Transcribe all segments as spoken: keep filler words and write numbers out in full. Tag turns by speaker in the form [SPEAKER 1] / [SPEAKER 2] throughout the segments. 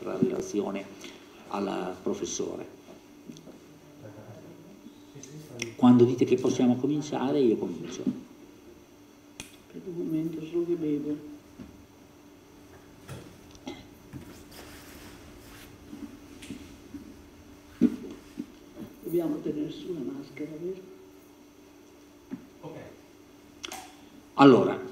[SPEAKER 1] la relazione al professore. Quando dite che possiamo cominciare, io comincio.
[SPEAKER 2] Per un momento solo che bevo. Dobbiamo tenere su la maschera, vero?
[SPEAKER 1] Ok. Allora,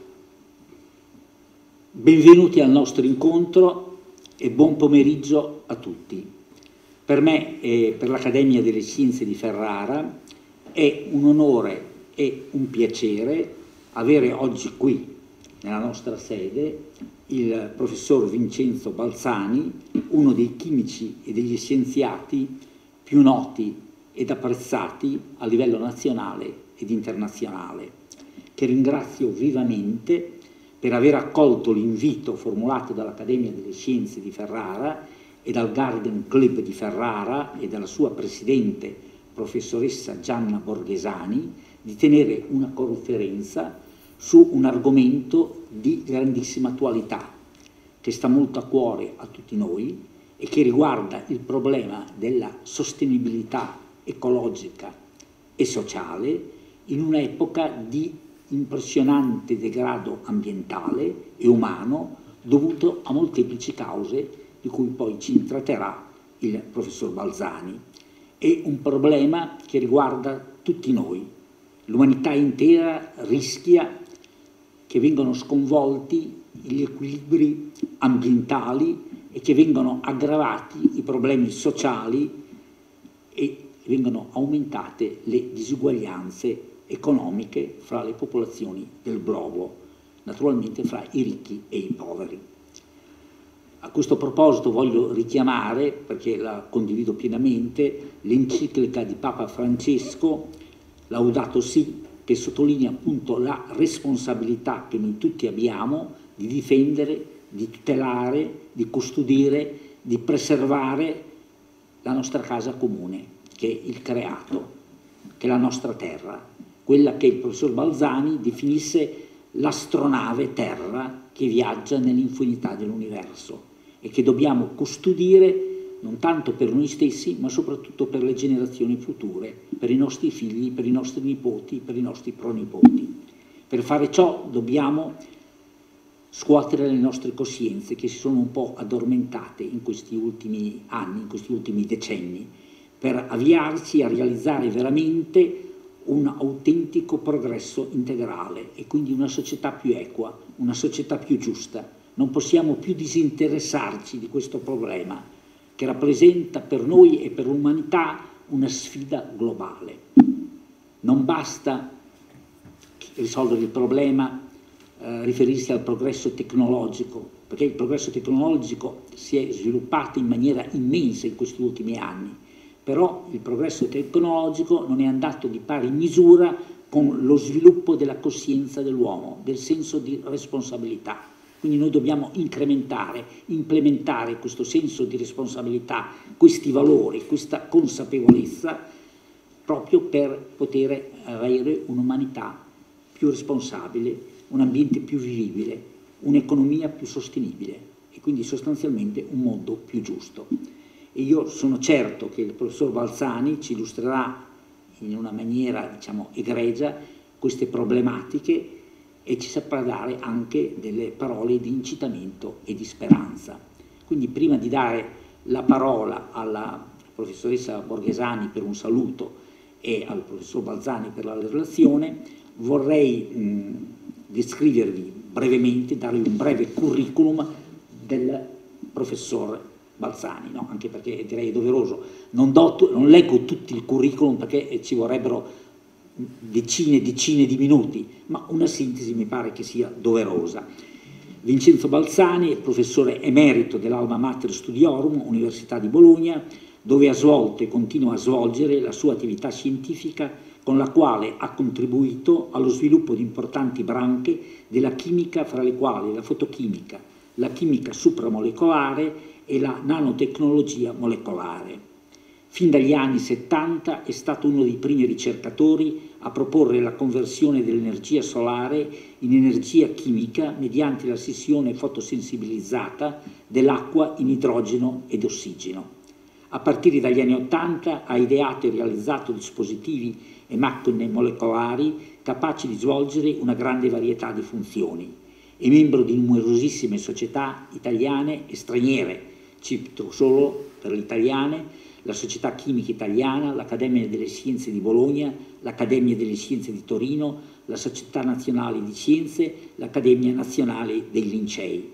[SPEAKER 1] benvenuti al nostro incontro e buon pomeriggio a tutti. Per me e per l'Accademia delle Scienze di Ferrara è un onore e un piacere avere oggi qui, nella nostra sede, il professor Vincenzo Balzani, uno dei chimici e degli scienziati più noti ed apprezzati a livello nazionale ed internazionale, che ringrazio vivamente per aver accolto l'invito formulato dall'Accademia delle Scienze di Ferrara e dal Garden Club di Ferrara e dalla sua presidente, professoressa Gianna Borghesani, di tenere una conferenza su un argomento di grandissima attualità, che sta molto a cuore a tutti noi e che riguarda il problema della sostenibilità ecologica e sociale in un'epoca di impressionante degrado ambientale e umano dovuto a molteplici cause di cui poi ci intratterà il professor Balzani. È un problema che riguarda tutti noi. L'umanità intera rischia che vengano sconvolti gli equilibri ambientali e che vengano aggravati i problemi sociali e vengano aumentate le disuguaglianze economiche fra le popolazioni del globo, naturalmente fra i ricchi e i poveri. A questo proposito voglio richiamare, perché la condivido pienamente, l'enciclica di Papa Francesco, Laudato Si', che sottolinea appunto la responsabilità che noi tutti abbiamo di difendere, di tutelare, di custodire, di preservare la nostra casa comune, che è il creato, che è la nostra terra, quella che il professor Balzani definisse l'astronave terra che viaggia nell'infinità dell'universo e che dobbiamo custodire non tanto per noi stessi, ma soprattutto per le generazioni future, per i nostri figli, per i nostri nipoti, per i nostri pronipoti. Per fare ciò dobbiamo scuotere le nostre coscienze che si sono un po' addormentate in questi ultimi anni, in questi ultimi decenni, per avviarci a realizzare veramente un autentico progresso integrale e quindi una società più equa, una società più giusta. Non possiamo più disinteressarci di questo problema che rappresenta per noi e per l'umanità una sfida globale. Non basta risolvere il problema, eh, riferirsi al progresso tecnologico, perché il progresso tecnologico si è sviluppato in maniera immensa in questi ultimi anni, però il progresso tecnologico non è andato di pari misura con lo sviluppo della coscienza dell'uomo, del senso di responsabilità. Quindi noi dobbiamo incrementare, implementare questo senso di responsabilità, questi valori, questa consapevolezza, proprio per poter avere un'umanità più responsabile, un ambiente più vivibile, un'economia più sostenibile e quindi sostanzialmente un mondo più giusto. E io sono certo che il professor Balzani ci illustrerà in una maniera, diciamo, egregia queste problematiche e ci saprà dare anche delle parole di incitamento e di speranza. Quindi prima di dare la parola alla professoressa Borghesani per un saluto e al professor Balzani per la relazione, vorrei mh, descrivervi brevemente, darvi un breve curriculum del professor Balzani, no? Anche perché direi è doveroso. Non, do, non leggo tutto il curriculum perché ci vorrebbero decine e decine di minuti, ma una sintesi mi pare che sia doverosa. Vincenzo Balzani è professore emerito dell'Alma Mater Studiorum, Università di Bologna, dove ha svolto e continua a svolgere la sua attività scientifica con la quale ha contribuito allo sviluppo di importanti branche della chimica, fra le quali la fotochimica, la chimica supramolecolare e la nanotecnologia molecolare. Fin dagli anni settanta è stato uno dei primi ricercatori a proporre la conversione dell'energia solare in energia chimica mediante la scissione fotosensibilizzata dell'acqua in idrogeno ed ossigeno. A partire dagli anni ottanta ha ideato e realizzato dispositivi e macchine molecolari capaci di svolgere una grande varietà di funzioni. È membro di numerosissime società italiane e straniere, cito solo per le italiane la Società Chimica Italiana, l'Accademia delle Scienze di Bologna, l'Accademia delle Scienze di Torino, la Società Nazionale di Scienze, l'Accademia Nazionale dei Lincei.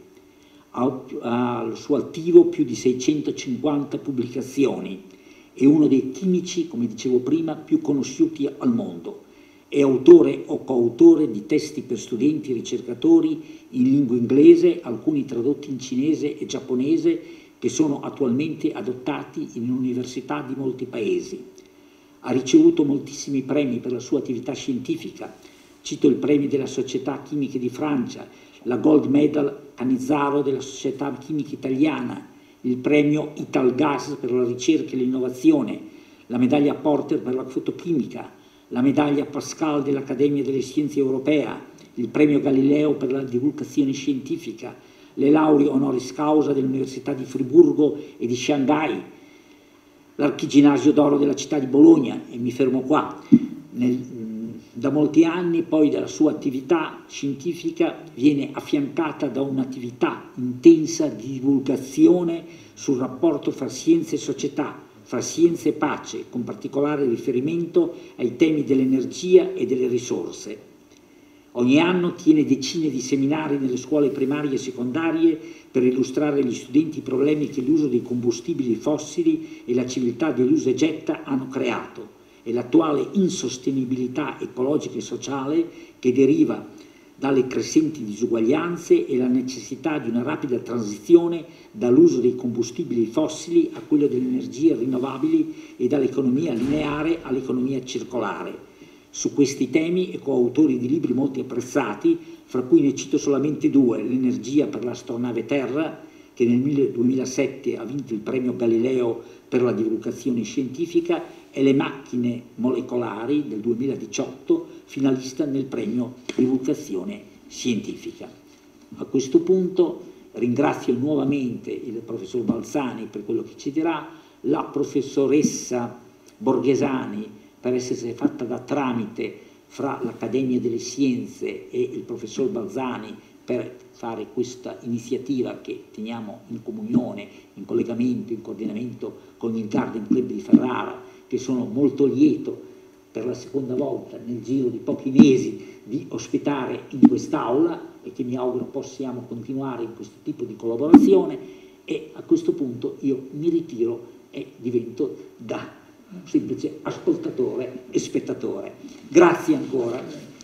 [SPEAKER 1] Ha al suo attivo più di seicentocinquanta pubblicazioni, è uno dei chimici, come dicevo prima, più conosciuti al mondo. È autore o coautore di testi per studenti e ricercatori in lingua inglese, alcuni tradotti in cinese e giapponese, che sono attualmente adottati in università di molti paesi. Ha ricevuto moltissimi premi per la sua attività scientifica. Cito il premio della Società Chimica di Francia, la Gold Medal Canizzaro della Società Chimica Italiana, il premio Italgas per la ricerca e l'innovazione, la medaglia Porter per la fotochimica, la medaglia Pascal dell'Accademia delle Scienze Europea, il premio Galileo per la divulgazione scientifica, le lauree honoris causa dell'Università di Friburgo e di Shanghai, l'Archiginnasio d'Oro della città di Bologna, e mi fermo qua. Nel, da molti anni poi della sua attività scientifica viene affiancata da un'attività intensa di divulgazione sul rapporto fra scienza e società, fra scienza e pace, con particolare riferimento ai temi dell'energia e delle risorse. Ogni anno tiene decine di seminari nelle scuole primarie e secondarie per illustrare agli studenti i problemi che l'uso dei combustibili fossili e la civiltà dell'usa e getta hanno creato e l'attuale insostenibilità ecologica e sociale che deriva dalle crescenti disuguaglianze e la necessità di una rapida transizione dall'uso dei combustibili fossili a quello delle energie rinnovabili e dall'economia lineare all'economia circolare. Su questi temi è coautore di libri molto apprezzati, fra cui ne cito solamente due: L'energia per l'astronave Terra, che nel duemilasette ha vinto il premio Galileo per la divulgazione scientifica, e Le macchine molecolari del duemiladiciotto, finalista nel premio divulgazione scientifica. A questo punto ringrazio nuovamente il professor Balzani per quello che ci dirà, la professoressa Borghesani per essersi fatta da tramite fra l'Accademia delle Scienze e il professor Balzani per fare questa iniziativa che teniamo in comunione, in collegamento, in coordinamento con il Garden Club di Ferrara, che sono molto lieto per la seconda volta nel giro di pochi mesi di ospitare in quest'aula e che mi auguro possiamo continuare in questo tipo di collaborazione. E a questo punto io mi ritiro e divento da un semplice ascoltatore e spettatore. Grazie ancora.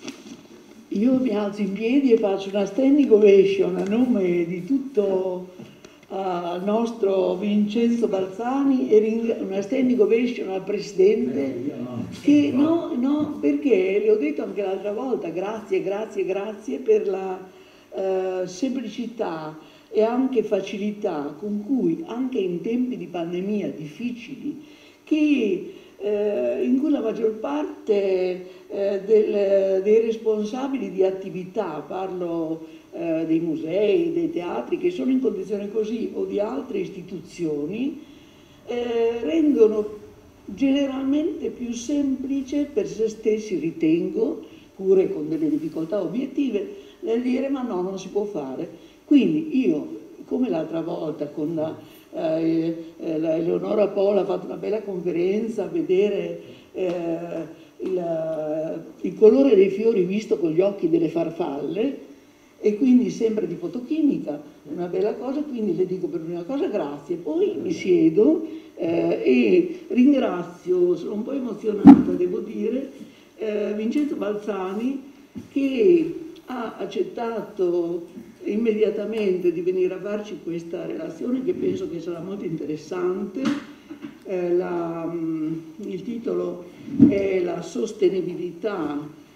[SPEAKER 2] Io mi alzo in piedi e faccio una standing ovation a nome di tutto al uh, nostro Vincenzo Balzani e una standing ovation al Presidente, che no, no, perché le ho detto anche l'altra volta, grazie, grazie, grazie per la uh, semplicità e anche facilità con cui anche in tempi di pandemia difficili, che eh, in cui la maggior parte eh, del, dei responsabili di attività, parlo eh, dei musei, dei teatri, che sono in condizioni così, o di altre istituzioni, eh, rendono generalmente più semplice per se stessi, ritengo, pure con delle difficoltà obiettive, nel dire ma no, non si può fare. Quindi io, come l'altra volta con la Eh, eh, la Eleonora Pola ha fatto una bella conferenza a vedere eh, il, il colore dei fiori visto con gli occhi delle farfalle, e quindi sempre di fotochimica, una bella cosa. Quindi le dico per prima cosa grazie, poi mi siedo eh, e ringrazio, sono un po' emozionata devo dire, eh, Vincenzo Balzani, che ha accettato immediatamente di venire a farci questa relazione, che penso che sarà molto interessante. Eh, la, mh, il titolo è La sostenibilità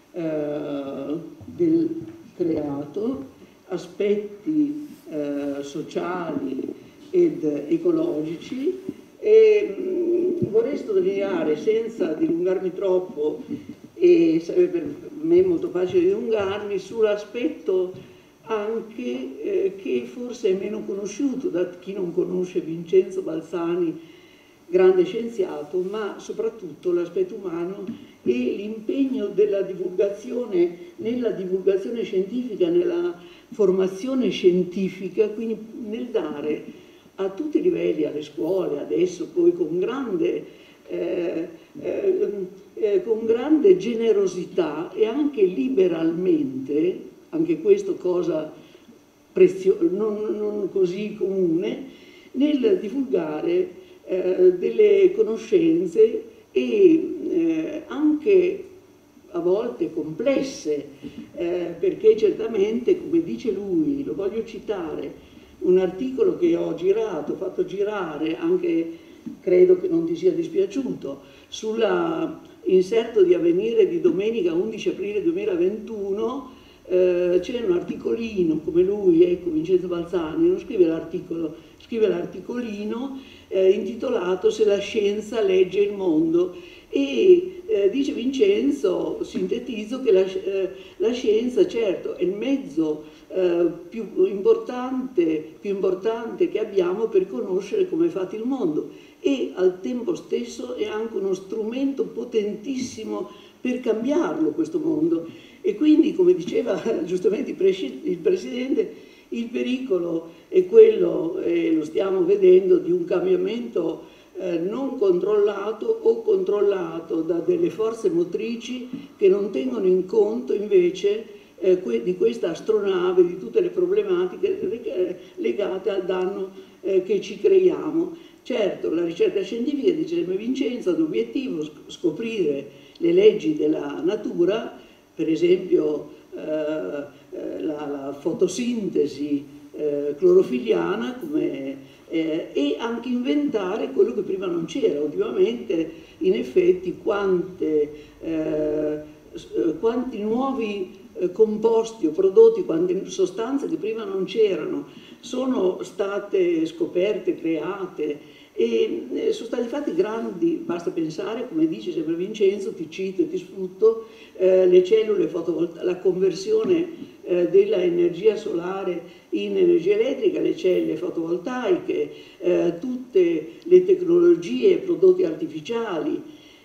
[SPEAKER 2] eh, del creato, aspetti eh, sociali ed ecologici, E, mh, vorrei sottolineare, senza dilungarmi troppo, e sarebbe per me molto facile dilungarmi, sull'aspetto anche eh, che forse è meno conosciuto da chi non conosce Vincenzo Balzani, grande scienziato, ma soprattutto l'aspetto umano e l'impegno della divulgazione, nella divulgazione scientifica, nella formazione scientifica, quindi nel dare a tutti i livelli, alle scuole, adesso poi con grande, eh, eh, eh, con grande generosità e anche liberalmente, anche questo cosa prezio- non, non così comune, nel divulgare eh, delle conoscenze e eh, anche a volte complesse, eh, perché certamente, come dice lui, lo voglio citare, un articolo che ho girato, fatto girare, anche credo che non ti sia dispiaciuto, sull'inserto di Avvenire di domenica undici aprile duemilaventuno, eh, c'è un articolino, come lui, ecco, Vincenzo Balzani, non scrive l'articolo, scrive l'articolino eh, intitolato Se la scienza legge il mondo. E eh, dice Vincenzo, sintetizzo, che la, eh, la scienza certo è il mezzo eh, più importante, più importante che abbiamo per conoscere come è fatto il mondo e al tempo stesso è anche uno strumento potentissimo per cambiarlo questo mondo. E quindi, come diceva giustamente il Presidente, il pericolo è quello, e lo stiamo vedendo, di un cambiamento Eh, non controllato o controllato da delle forze motrici che non tengono in conto invece eh, que di questa astronave, di tutte le problematiche legate al danno eh, che ci creiamo. Certo, la ricerca scientifica, dice Vincenzo, ha l'obiettivo scoprire le leggi della natura, per esempio eh, eh, la, la fotosintesi eh, clorofiliana, come Eh, e anche inventare quello che prima non c'era. Ultimamente, in effetti, quante, eh, quanti nuovi eh, composti o prodotti, quante sostanze che prima non c'erano sono state scoperte, create e eh, sono stati fatti grandi, basta pensare, come dice sempre Vincenzo, ti cito e ti sfrutto, eh, le cellule fotovoltaiche, la conversione eh, dell'energia solare in energia elettrica, le celle fotovoltaiche, eh, tutte le tecnologie, prodotti artificiali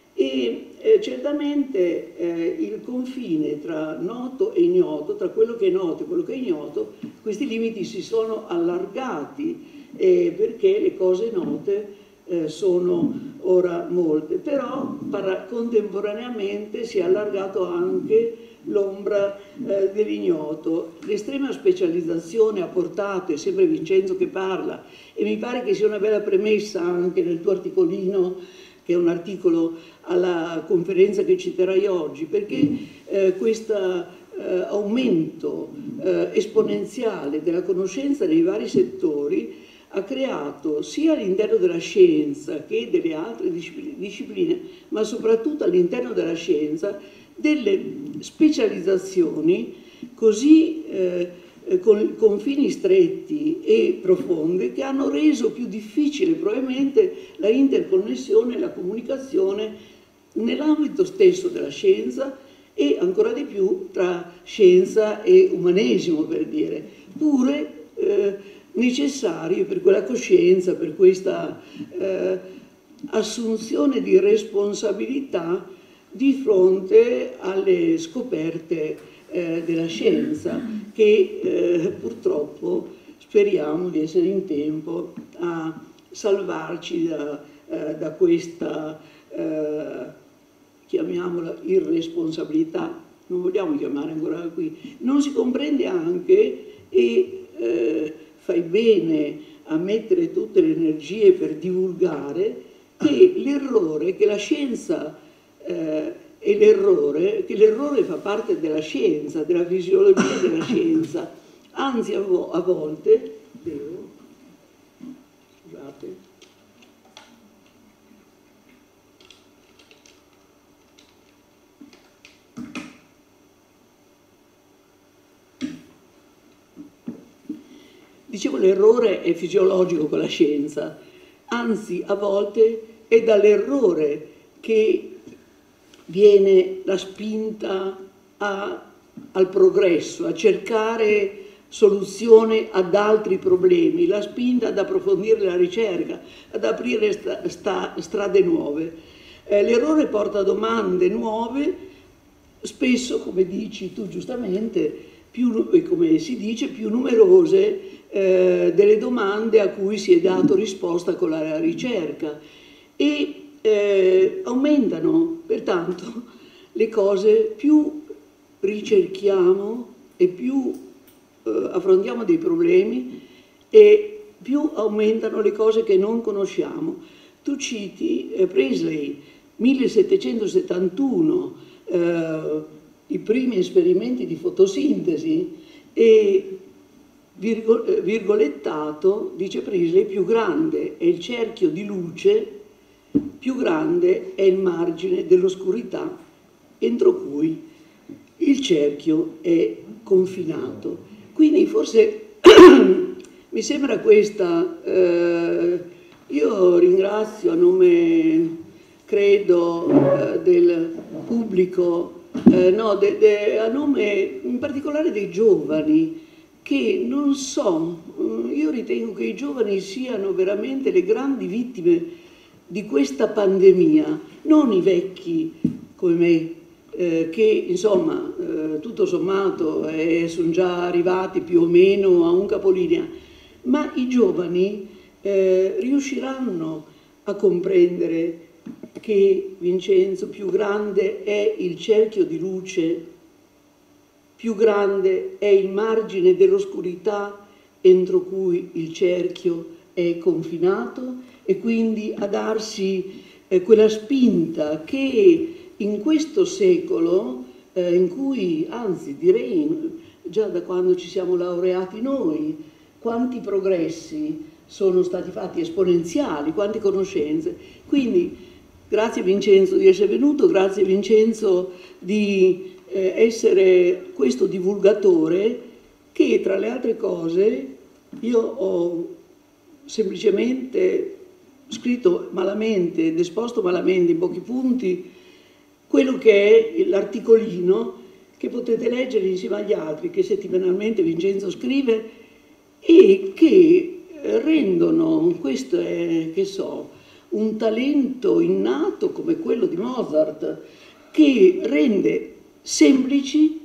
[SPEAKER 2] e eh, certamente eh, il confine tra noto e ignoto, tra quello che è noto e quello che è ignoto, questi limiti si sono allargati eh, perché le cose note eh, sono ora molte, però contemporaneamente si è allargato anche l'ombra eh, dell'ignoto. L'estrema specializzazione ha portato, è sempre Vincenzo che parla, e mi pare che sia una bella premessa anche nel tuo articolino, che è un articolo alla conferenza che citerai oggi, perché eh, questo eh, aumento eh, esponenziale della conoscenza nei vari settori ha creato sia all'interno della scienza che delle altre discipline, ma soprattutto all'interno della scienza, delle specializzazioni così eh, con confini stretti e profonde che hanno reso più difficile probabilmente la interconnessione e la comunicazione nell'ambito stesso della scienza e ancora di più tra scienza e umanesimo, per dire, pure eh, necessarie per quella coscienza, per questa eh, assunzione di responsabilità di fronte alle scoperte eh, della scienza, che eh, purtroppo speriamo di essere in tempo a salvarci da, eh, da questa, eh, chiamiamola, irresponsabilità, non vogliamo chiamare ancora qui. Non si comprende anche, e eh, fai bene a mettere tutte le energie per divulgare, che l'errore, che la scienza Eh, e l'errore, che l'errore fa parte della scienza, della fisiologia della scienza, anzi a, vo a volte, devo, scusate, dicevo, l'errore è fisiologico con la scienza, anzi a volte è dall'errore che viene la spinta a, al progresso, a cercare soluzione ad altri problemi, la spinta ad approfondire la ricerca, ad aprire sta, sta, strade nuove. Eh, l'errore porta a domande nuove, spesso, come dici tu giustamente, più, come si dice, più numerose eh, delle domande a cui si è dato risposta con la ricerca, e eh, aumentano pertanto le cose, più ricerchiamo e più eh, affrontiamo dei problemi e più aumentano le cose che non conosciamo. Tu citi eh, Priestley, millesettecentosettantuno, eh, i primi esperimenti di fotosintesi, e virgolettato, dice Priestley, più grande è il cerchio di luce, più grande è il margine dell'oscurità entro cui il cerchio è confinato. Quindi forse mi sembra questa, eh, io ringrazio a nome, credo, eh, del pubblico, eh, no, de, de, a nome in particolare dei giovani, che non so, io ritengo che i giovani siano veramente le grandi vittime di questa pandemia, non i vecchi come me, eh, che insomma eh, tutto sommato eh, sono già arrivati più o meno a un capolinea, ma i giovani eh, riusciranno a comprendere che, Vincenzo, più grande è il cerchio di luce, più grande è il margine dell'oscurità entro cui il cerchio è confinato, e quindi a darsi eh, quella spinta che in questo secolo, eh, in cui, anzi direi già da quando ci siamo laureati noi, quanti progressi sono stati fatti, esponenziali, quante conoscenze. Quindi grazie Vincenzo di essere venuto, grazie Vincenzo di eh, essere questo divulgatore che, tra le altre cose, io ho semplicemente scritto malamente ed esposto malamente in pochi punti quello che è l'articolino che potete leggere insieme agli altri, che settimanalmente Vincenzo scrive, e che rendono, questo è, che so, un talento innato come quello di Mozart, che rende semplici,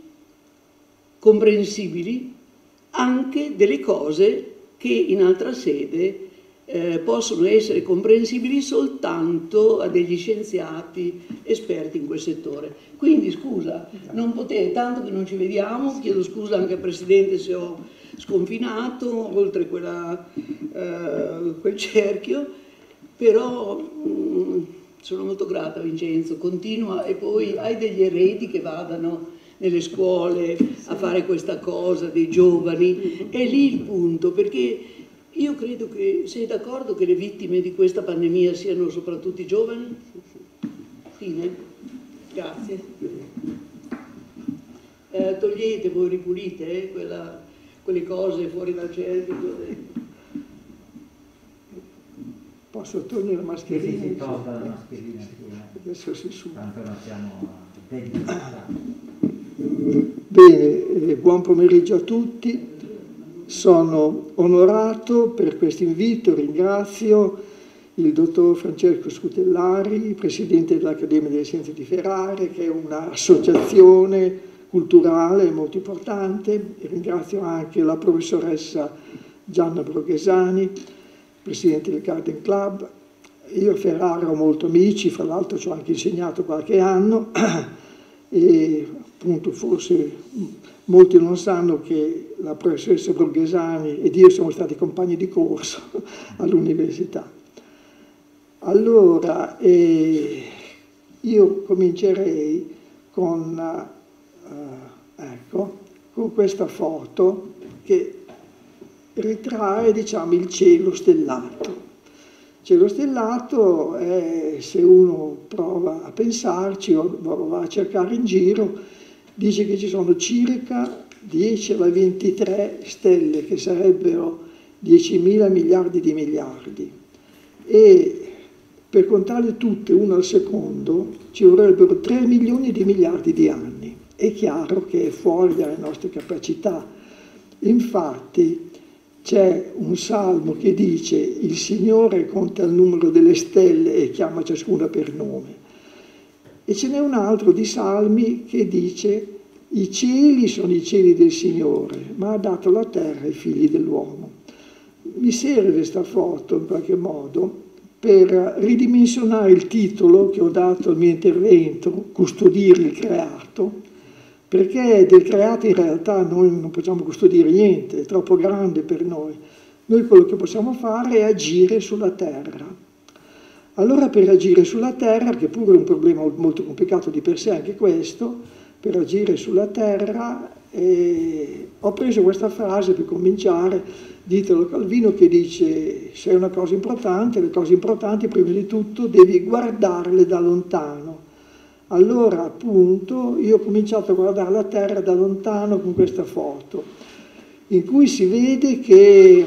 [SPEAKER 2] comprensibili, anche delle cose che in altra sede eh, possono essere comprensibili soltanto a degli scienziati esperti in quel settore. Quindi scusa, non potevo, tanto che non ci vediamo, chiedo scusa anche al Presidente se ho sconfinato oltre quella, eh, quel cerchio, però mh, sono molto grata Vincenzo, continua, e poi hai degli eredi che vadano nelle scuole a fare questa cosa dei giovani, è lì il punto, perché io credo che, sei d'accordo che le vittime di questa pandemia siano soprattutto i giovani? Fine? Grazie. Eh, togliete, voi ripulite eh, quella, quelle cose fuori dal cerchio.
[SPEAKER 3] Posso togliere la mascherina?
[SPEAKER 4] Sì, sì, si tolga la mascherina, sì,
[SPEAKER 3] adesso si su.
[SPEAKER 4] tanto non siamo degli.
[SPEAKER 3] Bene, eh, buon pomeriggio a tutti. Sono onorato per questo invito, ringrazio il dottor Francesco Scutellari, presidente dell'Accademia delle Scienze di Ferrara, che è un'associazione culturale molto importante, e ringrazio anche la professoressa Gianna Borghesani, presidente del Garden Club. Io a Ferrara ho molti amici, fra l'altro ci ho anche insegnato qualche anno, e appunto forse molti non sanno che la professoressa Borghesani ed io siamo stati compagni di corso all'università. Allora, eh, io comincerei con, uh, ecco, con questa foto che ritrae, diciamo, il cielo stellato. Il cielo stellato è, se uno prova a pensarci o va a cercare in giro, dice che ci sono circa dieci alla ventitré stelle, che sarebbero diecimila miliardi di miliardi. e per contarle tutte una al secondo ci vorrebbero tre milioni di miliardi di anni. È chiaro che è fuori dalle nostre capacità. Infatti c'è un salmo che dice: il Signore conta il numero delle stelle e chiama ciascuna per nome. E ce n'è un altro di salmi che dice: i cieli sono i cieli del Signore, ma ha dato la terra ai figli dell'uomo. Mi serve questa foto in qualche modo per ridimensionare il titolo che ho dato al mio intervento, custodire il creato, perché del creato in realtà noi non possiamo custodire niente, è troppo grande per noi. Noi quello che possiamo fare è agire sulla terra. Allora per agire sulla terra, che pure è un problema molto complicato di per sé anche questo, per agire sulla terra eh, ho preso questa frase per cominciare di Italo Calvino che dice: se è una cosa importante, le cose importanti prima di tutto devi guardarle da lontano. Allora appunto io ho cominciato a guardare la terra da lontano con questa foto, in cui si vede che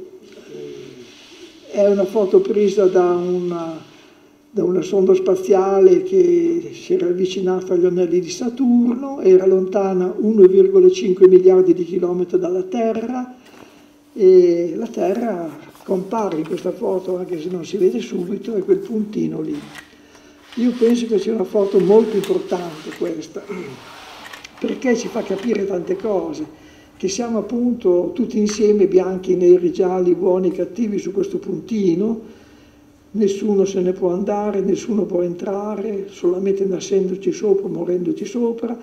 [SPEAKER 3] è una foto presa da una, da una sonda spaziale che si era avvicinata agli anelli di Saturno, era lontana uno virgola cinque miliardi di chilometri dalla Terra, e la Terra compare in questa foto, anche se non si vede subito, è quel puntino lì. Io penso che sia una foto molto importante questa, perché ci fa capire tante cose, che siamo appunto tutti insieme, bianchi, neri, gialli, buoni, cattivi, su questo puntino, nessuno se ne può andare, nessuno può entrare, solamente nascendoci sopra, morendoci sopra,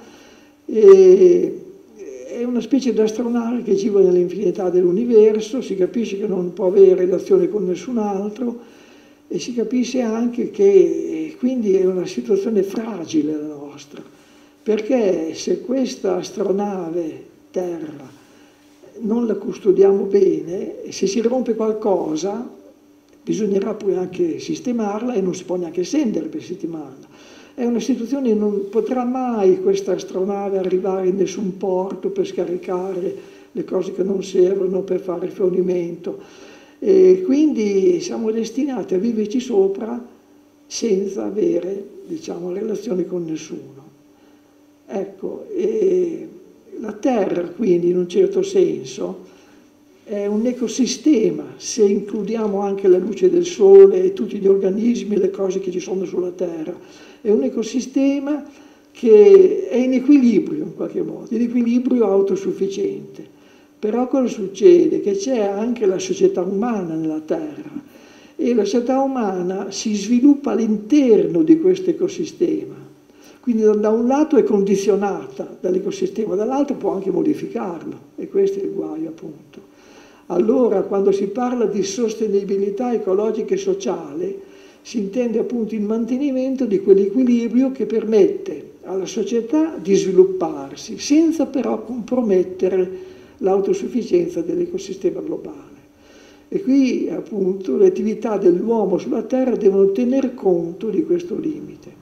[SPEAKER 3] e è una specie di astronave che gira nell'infinità dell'universo, si capisce che non può avere relazione con nessun altro, e si capisce anche che quindi è una situazione fragile la nostra, perché se questa astronave Terra non la custodiamo bene, se si rompe qualcosa bisognerà poi anche sistemarla e non si può neanche scendere per sistemarla. È una situazione, non potrà mai questa astronave arrivare in nessun porto per scaricare le cose che non servono, per fare rifornimento. E quindi siamo destinati a viverci sopra senza avere, diciamo, relazioni con nessuno. Ecco, e la Terra quindi in un certo senso è un ecosistema, se includiamo anche la luce del Sole e tutti gli organismi e le cose che ci sono sulla Terra. È un ecosistema che è in equilibrio in qualche modo, in equilibrio autosufficiente. Però cosa succede? Che c'è anche la società umana nella Terra e la società umana si sviluppa all'interno di questo ecosistema. Quindi da un lato è condizionata dall'ecosistema, dall'altro può anche modificarlo, e questo è il guaio appunto. Allora quando si parla di sostenibilità ecologica e sociale si intende appunto il mantenimento di quell'equilibrio che permette alla società di svilupparsi senza però compromettere l'autosufficienza dell'ecosistema globale. E qui appunto le attività dell'uomo sulla Terra devono tener conto di questo limite.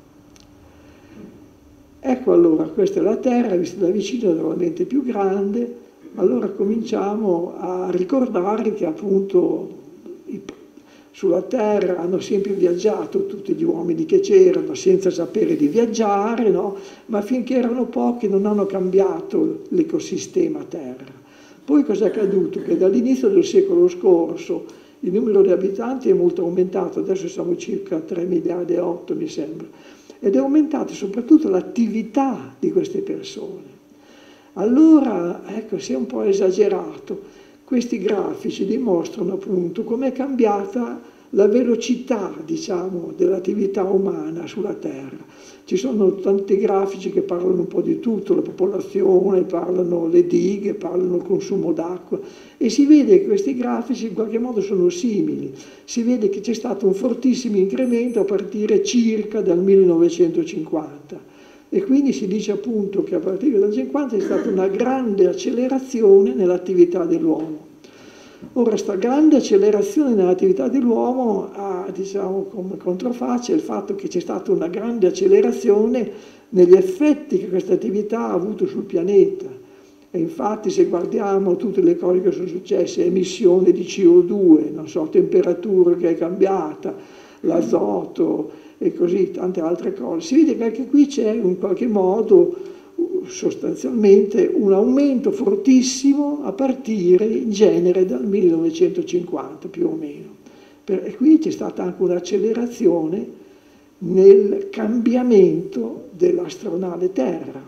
[SPEAKER 3] Ecco allora, questa è la Terra, vista da vicino è normalmente più grande, allora cominciamo a ricordare che appunto sulla Terra hanno sempre viaggiato tutti gli uomini che c'erano senza sapere di viaggiare, no? Ma finché erano pochi non hanno cambiato l'ecosistema Terra. Poi cosa è accaduto? Che dall'inizio del secolo scorso il numero di abitanti è molto aumentato, adesso siamo circa tre miliardi e otto mi sembra, ed è aumentata soprattutto l'attività di queste persone. Allora, ecco, si è un po' esagerato. Questi grafici dimostrano appunto com'è cambiata la velocità, diciamo, dell'attività umana sulla Terra. Ci sono tanti grafici che parlano un po' di tutto, la popolazione, parlano le dighe, parlano il consumo d'acqua, e si vede che questi grafici in qualche modo sono simili. Si vede che c'è stato un fortissimo incremento a partire circa dal millenovecentocinquanta. E quindi si dice appunto che a partire dal cinquanta è stata una grande accelerazione nell'attività dell'uomo. Ora, questa grande accelerazione nell'attività dell'uomo ha, diciamo, come controfaccia il fatto che c'è stata una grande accelerazione negli effetti che questa attività ha avuto sul pianeta. E infatti se guardiamo tutte le cose che sono successe, emissione di C O due, non so, temperatura che è cambiata, l'azoto e così tante altre cose, si vede che anche qui c'è in qualche modo sostanzialmente un aumento fortissimo a partire in genere dal millenovecentocinquanta più o meno. E qui c'è stata anche un'accelerazione nel cambiamento dell'astronave Terra.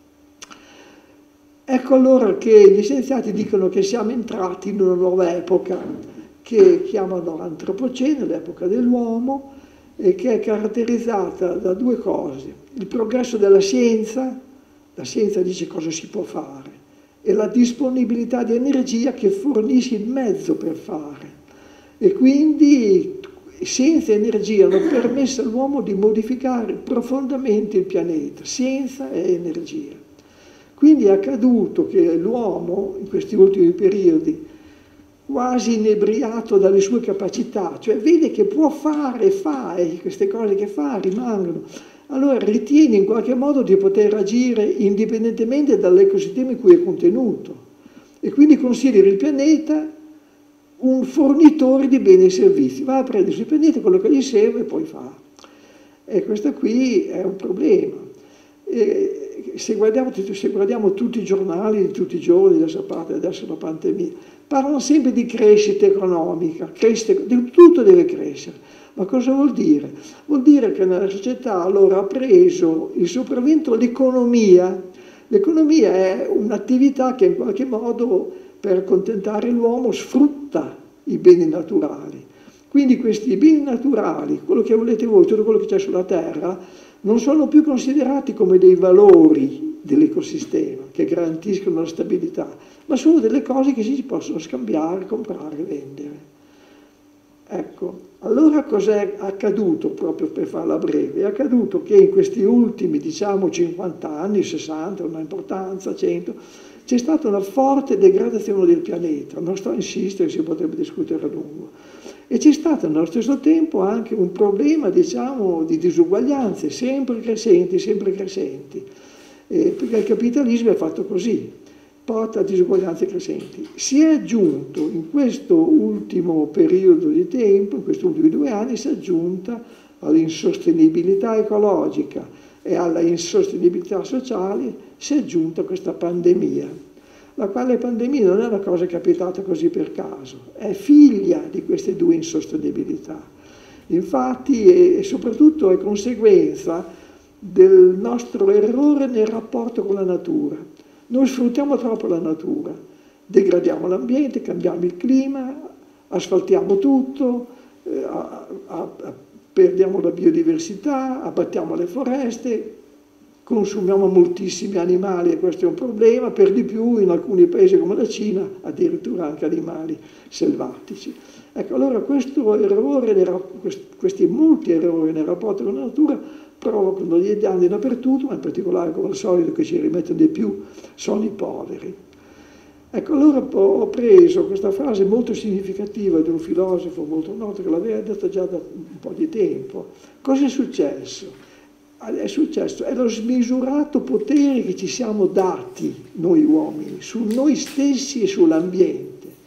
[SPEAKER 3] Ecco allora che gli scienziati dicono che siamo entrati in una nuova epoca che chiamano l'antropocene, l'epoca dell'uomo, e che è caratterizzata da due cose: il progresso della scienza, la scienza dice cosa si può fare, e la disponibilità di energia che fornisce il mezzo per fare. E quindi scienza e energia hanno permesso all'uomo di modificare profondamente il pianeta, scienza e energia. Quindi è accaduto che l'uomo, in questi ultimi periodi, quasi inebriato dalle sue capacità, cioè vede che può fare e fa, e queste cose che fa rimangono, allora ritiene in qualche modo di poter agire indipendentemente dall'ecosistema in cui è contenuto, e quindi considera il pianeta un fornitore di beni e servizi, va a prendere sul pianeta quello che gli serve e poi fa. E questo qui è un problema. E se, guardiamo, se guardiamo tutti i giornali di tutti i giorni, da sapete adesso la pandemia, parlano sempre di crescita economica, crescita, tutto deve crescere. Ma cosa vuol dire? Vuol dire che nella società allora ha preso il sopravvento l'economia. L'economia è un'attività che in qualche modo, per accontentare l'uomo, sfrutta i beni naturali. Quindi questi beni naturali, quello che volete voi, tutto quello che c'è sulla Terra, non sono più considerati come dei valori dell'ecosistema che garantiscono la stabilità, ma sono delle cose che si possono scambiare, comprare e vendere. Ecco, allora cos'è accaduto, proprio per farla breve? È accaduto che in questi ultimi, diciamo, cinquanta anni, sessanta, una importanza, cento, c'è stata una forte degradazione del pianeta, non sto a insistere, si potrebbe discutere a lungo, e c'è stato nello stesso tempo anche un problema, diciamo, di disuguaglianze sempre crescenti, sempre crescenti, eh, perché il capitalismo è fatto così, porta a disuguaglianze crescenti. Si è aggiunto in questo ultimo periodo di tempo, in questi ultimi due anni, si è aggiunta all'insostenibilità ecologica e alla insostenibilità sociale, si è aggiunta questa pandemia, la quale pandemia non è una cosa capitata così per caso, è figlia di queste due insostenibilità. Infatti, e soprattutto è conseguenza del nostro errore nel rapporto con la natura. Noi sfruttiamo troppo la natura, degradiamo l'ambiente, cambiamo il clima, asfaltiamo tutto, eh, a, a, a, perdiamo la biodiversità, abbattiamo le foreste, consumiamo moltissimi animali e questo è un problema, per di più in alcuni paesi come la Cina addirittura anche animali selvatici. Ecco, allora questo errore, questi molti errori nel rapporto con la natura provocano dei danni dappertutto, ma in particolare, come al solito, che ci rimettono di più sono i poveri. Ecco, allora ho preso questa frase molto significativa di un filosofo molto noto che l'aveva detto già da un po' di tempo. Cosa è successo? È successo, è lo smisurato potere che ci siamo dati noi uomini su noi stessi e sull'ambiente.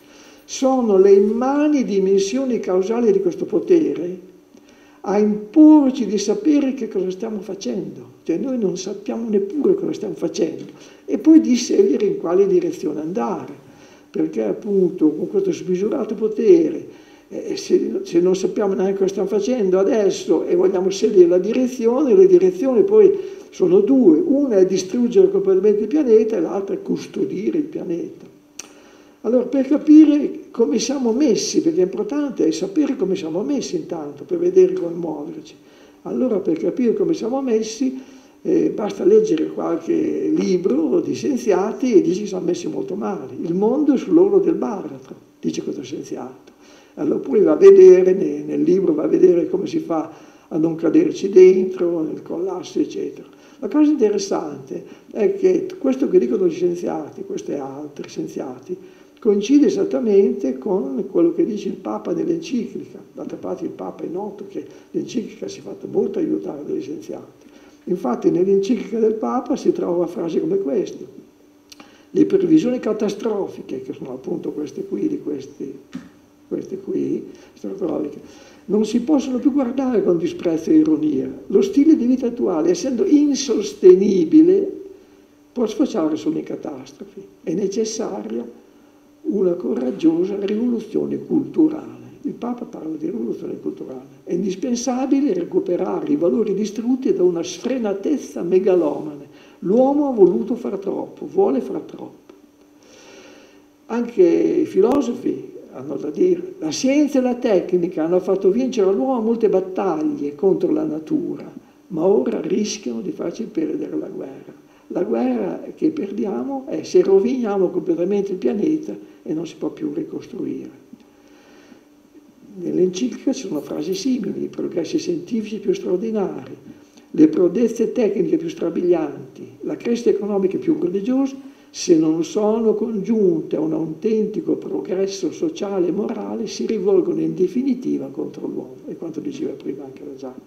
[SPEAKER 3] Sono le immani dimensioni causali di questo potere a imporci di sapere che cosa stiamo facendo, cioè noi non sappiamo neppure cosa stiamo facendo, e poi di scegliere in quale direzione andare, perché appunto con questo smisurato potere, eh, se, se non sappiamo neanche cosa stiamo facendo adesso e vogliamo scegliere la direzione, le direzioni poi sono due, una è distruggere completamente il pianeta e l'altra è custodire il pianeta. Allora, per capire come siamo messi, perché è importante è sapere come siamo messi intanto, per vedere come muoverci. Allora, per capire come siamo messi, eh, basta leggere qualche libro di scienziati e dice che siamo messi molto male. Il mondo è sull'orlo del baratro, dice questo scienziato. Allora, poi va a vedere, nel, nel libro va a vedere come si fa a non caderci dentro, nel collasso, eccetera. La cosa interessante è che questo che dicono gli scienziati, questi altri scienziati, coincide esattamente con quello che dice il Papa nell'enciclica. D'altra parte il Papa è noto che l'enciclica si è fatta molto aiutare dagli scienziati. Infatti nell'enciclica del Papa si trova frasi come queste. Le previsioni catastrofiche, che sono appunto queste qui, di questi, queste qui, catastrofiche, non si possono più guardare con disprezzo e ironia. Lo stile di vita attuale, essendo insostenibile, può sfociare solo in catastrofi. È necessaria una coraggiosa rivoluzione culturale. Il Papa parla di rivoluzione culturale. È indispensabile recuperare i valori distrutti da una sfrenatezza megalomane. L'uomo ha voluto far troppo, vuole far troppo. Anche i filosofi hanno da dire. La scienza e la tecnica hanno fatto vincere all'uomo molte battaglie contro la natura, ma ora rischiano di farci perdere la guerra. La guerra che perdiamo è se roviniamo completamente il pianeta e non si può più ricostruire. Nell'enciclica ci sono frasi simili: i progressi scientifici più straordinari, le prodezze tecniche più strabilianti, la crescita economica più prodigiosa, se non sono congiunte a un autentico progresso sociale e morale, si rivolgono in definitiva contro l'uomo, è quanto diceva prima anche la Gianna.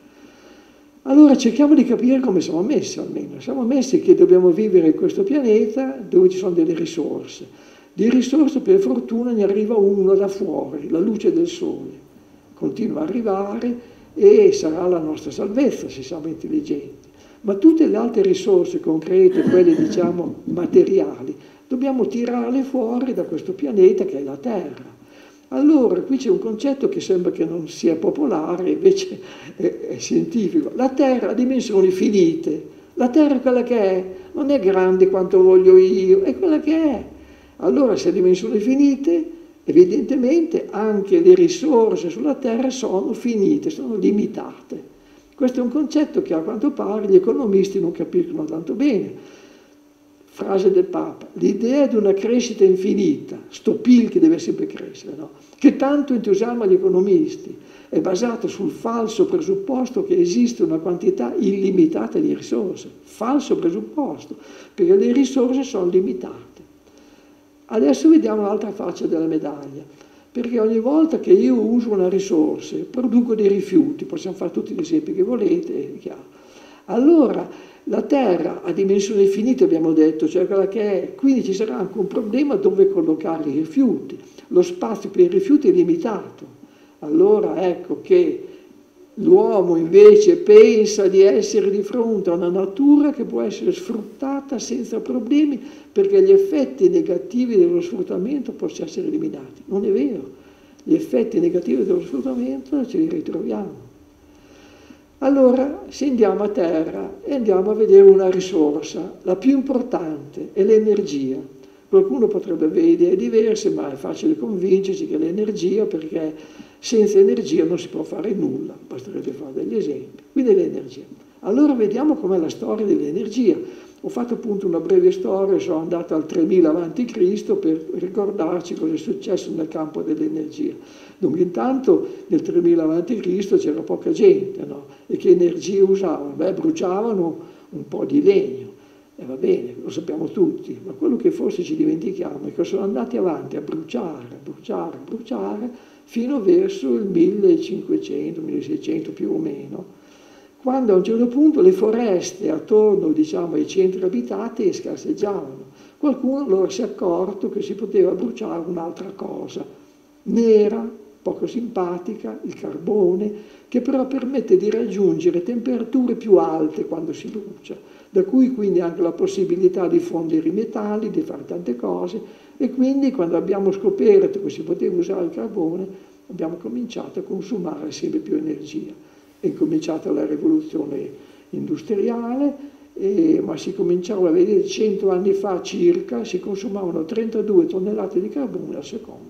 [SPEAKER 3] Allora cerchiamo di capire come siamo messi almeno. Siamo messi che dobbiamo vivere in questo pianeta dove ci sono delle risorse. Di risorse per fortuna ne arriva una da fuori, la luce del sole. Continua a arrivare e sarà la nostra salvezza se siamo intelligenti. Ma tutte le altre risorse concrete, quelle diciamo materiali, dobbiamo tirarle fuori da questo pianeta che è la Terra. Allora, qui c'è un concetto che sembra che non sia popolare, invece è, è scientifico. La Terra ha dimensioni finite. La Terra è quella che è, non è grande quanto voglio io, è quella che è. Allora, se ha dimensioni finite, evidentemente anche le risorse sulla Terra sono finite, sono limitate. Questo è un concetto che a quanto pare gli economisti non capiscono tanto bene. Frase del Papa: l'idea di una crescita infinita, sto P I L che deve sempre crescere, no? Che tanto entusiasma gli economisti, è basata sul falso presupposto che esiste una quantità illimitata di risorse. Falso presupposto, perché le risorse sono limitate. Adesso vediamo l'altra faccia della medaglia, perché ogni volta che io uso una risorsa, produco dei rifiuti, possiamo fare tutti gli esempi che volete, è chiaro. Allora, la Terra ha dimensioni finite, abbiamo detto, cioè quella che è, quindi ci sarà anche un problema dove collocare i rifiuti. Lo spazio per i rifiuti è limitato. Allora ecco che l'uomo invece pensa di essere di fronte a una natura che può essere sfruttata senza problemi, perché gli effetti negativi dello sfruttamento possono essere eliminati. Non è vero. Gli effetti negativi dello sfruttamento ce li ritroviamo. Allora scendiamo a terra e andiamo a vedere una risorsa, la più importante è l'energia. Qualcuno potrebbe avere idee diverse, ma è facile convincerci che l'energia, perché senza energia non si può fare nulla, basterebbe fare degli esempi. Quindi l'energia. Allora vediamo com'è la storia dell'energia. Ho fatto appunto una breve storia, sono andato al tremila avanti Cristo per ricordarci cosa è successo nel campo dell'energia. Dunque intanto nel tremila avanti Cristo c'era poca gente, no? E che energie usavano? Beh, bruciavano un po' di legno, e va bene, lo sappiamo tutti, ma quello che forse ci dimentichiamo è che sono andati avanti a bruciare, a bruciare, a bruciare, fino verso il millecinquecento, milleseicento più o meno, quando a un certo punto le foreste attorno, diciamo, ai centri abitati scarseggiavano. Qualcuno allora si è accorto che si poteva bruciare un'altra cosa, nera, poco simpatica, il carbone, che però permette di raggiungere temperature più alte quando si brucia, da cui quindi anche la possibilità di fondere i metalli, di fare tante cose, e quindi quando abbiamo scoperto che si poteva usare il carbone abbiamo cominciato a consumare sempre più energia. È cominciata la rivoluzione industriale, eh, ma si cominciava a vedere cento anni fa circa, si consumavano trentadue tonnellate di carbone al secondo.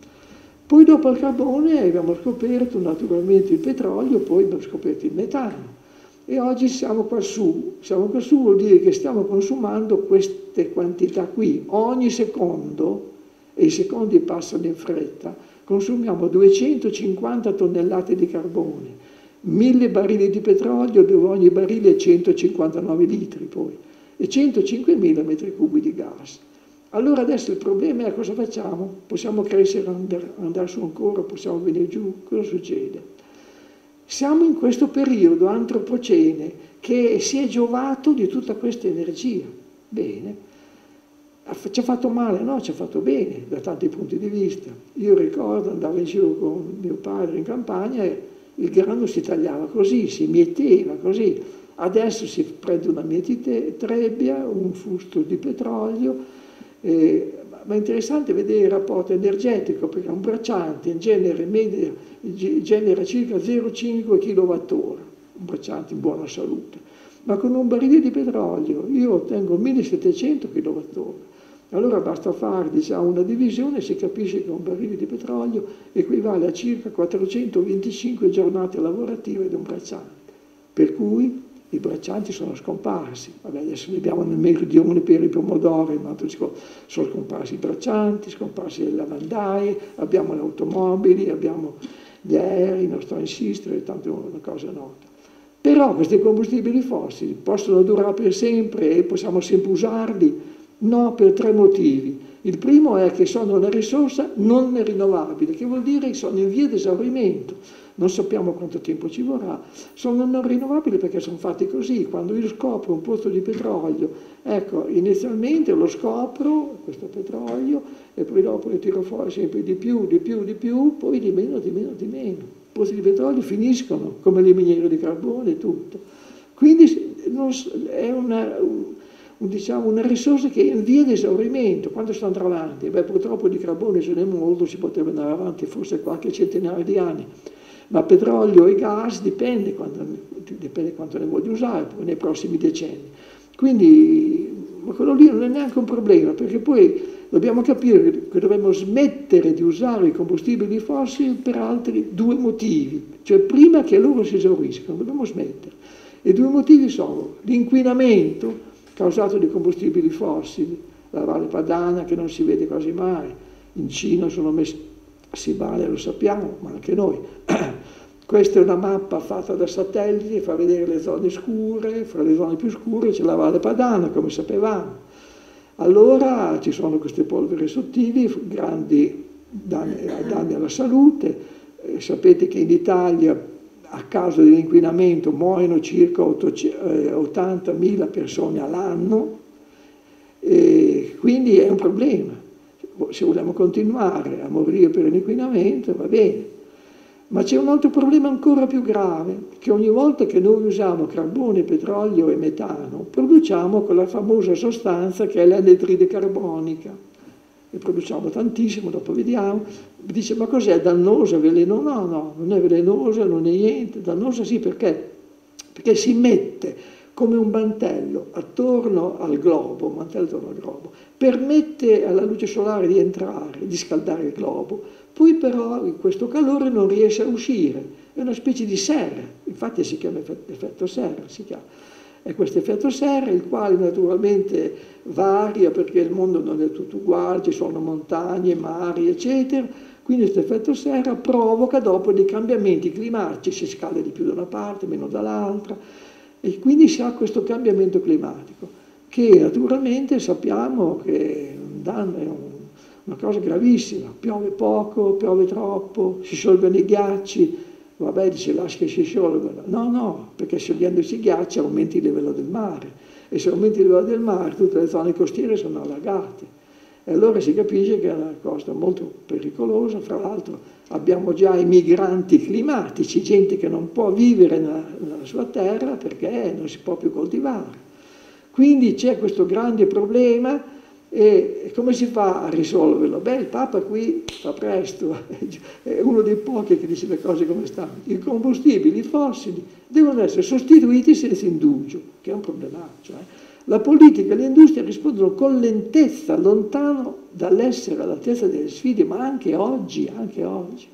[SPEAKER 3] Poi dopo il carbone abbiamo scoperto naturalmente il petrolio, poi abbiamo scoperto il metano. E oggi siamo qua su. Siamo qua su vuol dire che stiamo consumando queste quantità qui. Ogni secondo, e i secondi passano in fretta, consumiamo duecentocinquanta tonnellate di carbone, mille barili di petrolio, dove ogni barile è centocinquantanove litri poi, e centocinquemila metri cubi di gas. Allora adesso il problema è cosa facciamo? Possiamo crescere, andare, andare su ancora, possiamo venire giù? Cosa succede? Siamo in questo periodo antropocene che si è giovato di tutta questa energia. Bene. Ci ha fatto male? No, ci ha fatto bene da tanti punti di vista. Io ricordo andavo in giro con mio padre in campagna e il grano si tagliava così, si mieteva così. Adesso si prende una mietitrebbia, un fusto di petrolio, eh, ma è interessante vedere il rapporto energetico, perché un bracciante in genere media, genera circa zero virgola cinque chilowattora, un bracciante in buona salute, ma con un barile di petrolio io ottengo millesettecento chilowattora. Allora basta fare, diciamo, una divisione e si capisce che un barile di petrolio equivale a circa quattrocentoventicinque giornate lavorative di un bracciante, per cui i braccianti sono scomparsi. Vabbè, adesso ne abbiamo nel meridione per i pomodori, ma sono scomparsi i braccianti, scomparsi le lavandaie, abbiamo le automobili, abbiamo gli aerei, non sto a insistere, tanto è una cosa nota. Però questi combustibili fossili possono durare per sempre e possiamo sempre usarli? No, per tre motivi. Il primo è che sono una risorsa non rinnovabile, che vuol dire che sono in via di esaurimento. Non sappiamo quanto tempo ci vorrà. Sono non rinnovabili perché sono fatti così. Quando io scopro un pozzo di petrolio, ecco, inizialmente lo scopro, questo petrolio, e poi dopo ne tiro fuori sempre di più, di più, di più, poi di meno, di meno, di meno. I pozzi di petrolio finiscono, come le miniere di carbone e tutto. Quindi non, è una... diciamo una risorsa che è in via di esaurimento. Quando si andrà avanti? Beh, purtroppo di carbone ce n'è molto, si potrebbe andare avanti forse qualche centinaio di anni, ma petrolio e gas dipende, quando, dipende quanto ne voglio usare poi nei prossimi decenni. Quindi ma quello lì non è neanche un problema, perché poi dobbiamo capire che dovremmo smettere di usare i combustibili fossili per altri due motivi, cioè prima che loro si esauriscano, dobbiamo smettere. E i due motivi sono l'inquinamento causato di combustibili fossili, la Valle Padana che non si vede quasi mai, in Cina sono messi, si vale, lo sappiamo, ma anche noi. Questa è una mappa fatta da satelliti, fa vedere le zone scure, fra le zone più scure c'è la Valle Padana, come sapevamo. Allora ci sono queste polveri sottili, grandi danni, danni alla salute. Eh, sapete che in Italia a causa dell'inquinamento muoiono circa ottantamila persone all'anno, e quindi è un problema. Se vogliamo continuare a morire per l'inquinamento va bene, ma c'è un altro problema ancora più grave, che ogni volta che noi usiamo carbone, petrolio e metano produciamo quella famosa sostanza che è l'anidride carbonica, e produciamo tantissimo, dopo vediamo. Dice, ma cos'è, dannosa, velenosa? No, no, non è velenosa, non è niente, dannosa sì, perché? Perché si mette come un mantello attorno al globo, un mantello attorno al globo, permette alla luce solare di entrare, di scaldare il globo, poi però questo calore non riesce a uscire, è una specie di serra, infatti si chiama effetto serra, si chiama. È questo effetto serra, il quale naturalmente varia perché il mondo non è tutto uguale, ci sono montagne, mari, eccetera. Quindi questo effetto serra provoca dopo dei cambiamenti climatici, si scalda di più da una parte, meno dall'altra, e quindi si ha questo cambiamento climatico, che naturalmente sappiamo che è un danno, è un, una cosa gravissima. Piove poco, piove troppo, si sciolgono i ghiacci. Vabbè, dice, lascia che si sciolgono. No, no, perché sciogliendosi i ghiacci aumenti il livello del mare, e se aumenti il livello del mare tutte le zone costiere sono allagate. E allora si capisce che è una cosa molto pericolosa. Fra l'altro abbiamo già i migranti climatici, gente che non può vivere nella, nella sua terra perché non si può più coltivare. Quindi c'è questo grande problema. E come si fa a risolverlo? Beh, il Papa qui fa presto, è uno dei pochi che dice le cose come stanno. I combustibili fossili devono essere sostituiti senza indugio, che è un problemaccio. Eh? La politica e l'industria rispondono con lentezza, lontano dall'essere all'altezza delle sfide, ma anche oggi, anche oggi.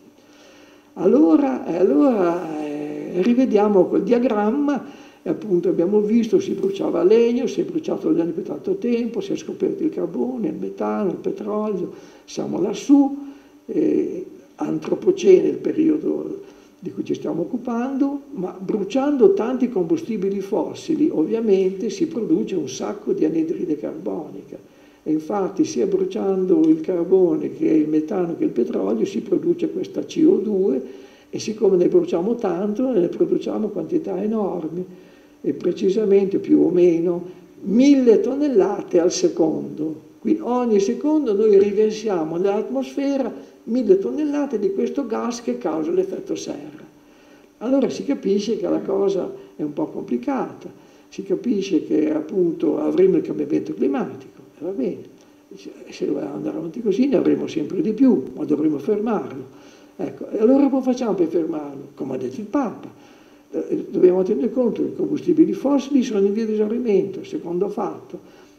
[SPEAKER 3] Allora, allora eh, rivediamo quel diagramma. E appunto abbiamo visto, si bruciava legno, si è bruciato legno per tanto tempo, si è scoperto il carbone, il metano, il petrolio, siamo lassù, eh, antropocene, il periodo di cui ci stiamo occupando, ma bruciando tanti combustibili fossili ovviamente si produce un sacco di anidride carbonica, e infatti sia bruciando il carbone che il metano che il petrolio si produce questa C O due, e siccome ne bruciamo tanto ne produciamo quantità enormi, e precisamente più o meno mille tonnellate al secondo. Quindi ogni secondo noi riversiamo nell'atmosfera mille tonnellate di questo gas che causa l'effetto serra. Allora si capisce che la cosa è un po' complicata, si capisce che appunto avremo il cambiamento climatico, e va bene, se dobbiamo andare avanti così ne avremo sempre di più, ma dovremo fermarlo. Ecco, e allora come facciamo per fermarlo? Come ha detto il Papa, eh, dobbiamo tenere conto che i combustibili fossili sono in via di esaurimento, secondo fatto,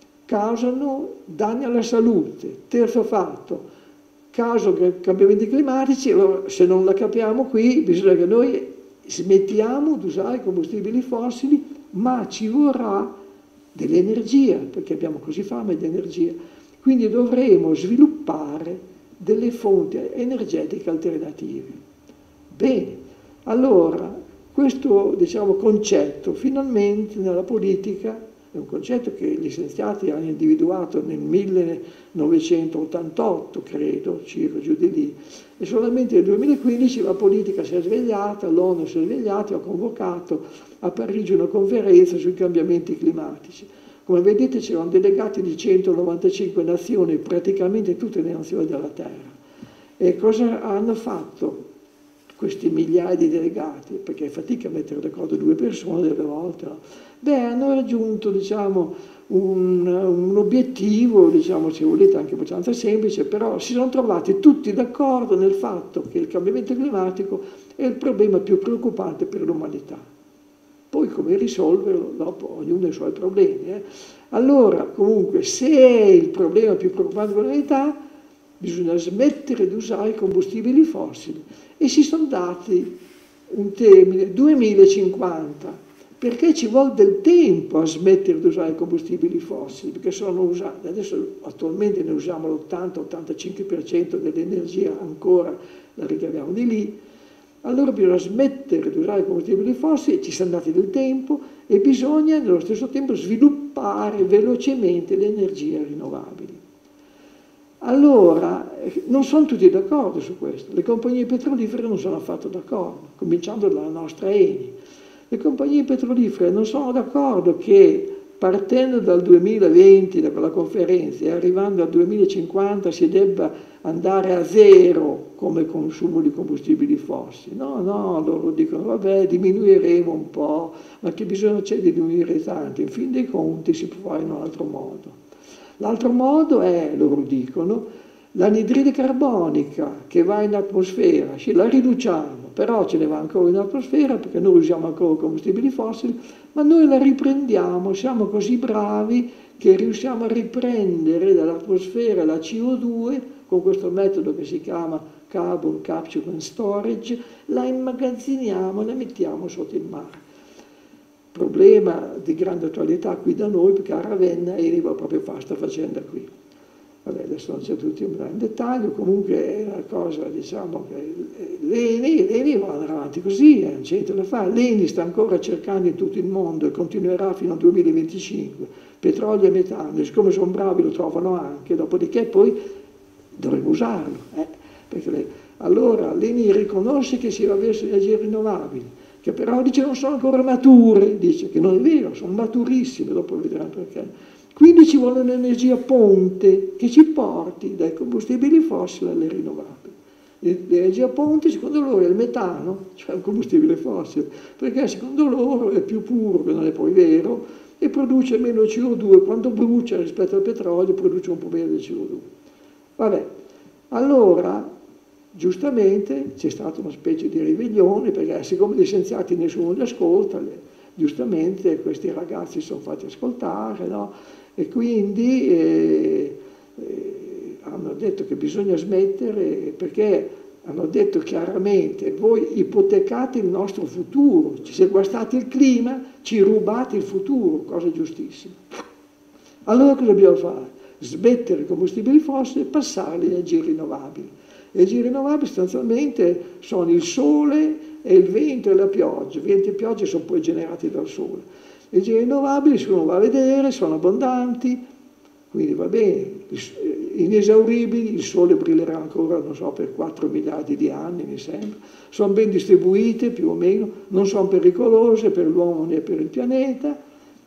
[SPEAKER 3] causano danni alla salute, terzo fatto, causano cambiamenti climatici. Allora se non la capiamo qui bisogna che noi smettiamo di usare i combustibili fossili, ma ci vorrà dell'energia, perché abbiamo così fame di energia, quindi dovremo sviluppare delle fonti energetiche alternative. Bene, allora questo diciamo, concetto finalmente nella politica è un concetto che gli scienziati hanno individuato nel millenovecentottantotto, credo, circa giù di lì, e solamente nel duemilaquindici la politica si è svegliata, l'ONU si è svegliata e ha convocato a Parigi una conferenza sui cambiamenti climatici. Come vedete c'erano delegati di centonovantacinque nazioni, praticamente tutte le nazioni della Terra. E cosa hanno fatto questi migliaia di delegati? Perché è fatica a mettere d'accordo due persone delle volte. No? Beh, hanno raggiunto diciamo, un, un obiettivo, diciamo, se volete anche abbastanza semplice, però si sono trovati tutti d'accordo nel fatto che il cambiamento climatico è il problema più preoccupante per l'umanità. Poi come risolverlo, dopo ognuno ha i suoi problemi. Eh? Allora, comunque, se è il problema più preoccupante per l'umanità, bisogna smettere di usare i combustibili fossili. E si sono dati un termine, duemilacinquanta, perché ci vuole del tempo a smettere di usare i combustibili fossili, perché sono usati, adesso attualmente ne usiamo l'ottanta ottantacinque per cento dell'energia, ancora la ricaviamo di lì. Allora bisogna smettere di usare i combustibili fossili, ci sono dati del tempo e bisogna nello stesso tempo sviluppare velocemente le energie rinnovabili. Allora, non sono tutti d'accordo su questo, le compagnie petrolifere non sono affatto d'accordo, cominciando dalla nostra Eni. Le compagnie petrolifere non sono d'accordo che partendo dal duemilaventi, da quella conferenza, e arrivando al duemilacinquanta si debba andare a zero come consumo di combustibili fossili. No, no, loro dicono, vabbè, diminuiremo un po', ma che bisogno c'è di diminuire tanto? In fin dei conti si può fare in un altro modo. L'altro modo è, loro dicono, l'anidride carbonica che va in atmosfera, sì, la riduciamo, però ce ne va ancora in atmosfera perché noi usiamo ancora combustibili fossili, ma noi la riprendiamo, siamo così bravi che riusciamo a riprendere dall'atmosfera la C O due con questo metodo che si chiama Carbon Capture and Storage, la immagazziniamo e la mettiamo sotto il mare. Problema di grande attualità qui da noi, perché a Ravenna Eni va proprio fa sta facendo qui. Vabbè, adesso non c'è tutti in dettaglio, comunque è una cosa, diciamo, che l'Eni, l'Eni va avanti così, non c'è niente da fare. L'Eni sta ancora cercando in tutto il mondo e continuerà fino al duemilaventicinque, petrolio e metano, e siccome sono bravi lo trovano anche, dopodiché poi dovremo usarlo. Eh? Perché le, allora l'Eni riconosce che si va verso le energie rinnovabili, che però dice non sono ancora mature, dice che non è vero, sono maturissime, dopo vedremo perché. Quindi ci vuole un'energia ponte che ci porti dai combustibili fossili alle rinnovabili. L'energia ponte secondo loro è il metano, cioè il combustibile fossile, perché secondo loro è più puro, che non è poi vero, e produce meno C O due, quando brucia rispetto al petrolio produce un po' meno di C O due. Vabbè, allora giustamente c'è stata una specie di riveglione, perché siccome gli scienziati nessuno li ascolta, le, giustamente questi ragazzi si sono fatti ascoltare, no? E quindi eh, eh, hanno detto che bisogna smettere, perché hanno detto chiaramente voi ipotecate il nostro futuro, se guastate il clima ci rubate il futuro, cosa giustissima. Allora cosa dobbiamo fare? Smettere i combustibili fossili e passare alle energie rinnovabili. Le energie rinnovabili sostanzialmente sono il sole e il vento e la pioggia. Vento e pioggia sono poi generati dal sole. Le energie rinnovabili, se uno va a vedere, sono abbondanti, quindi va bene, inesauribili, il sole brillerà ancora, non so, per quattro miliardi di anni, mi sembra, sono ben distribuite più o meno, non sono pericolose per l'uomo né per il pianeta,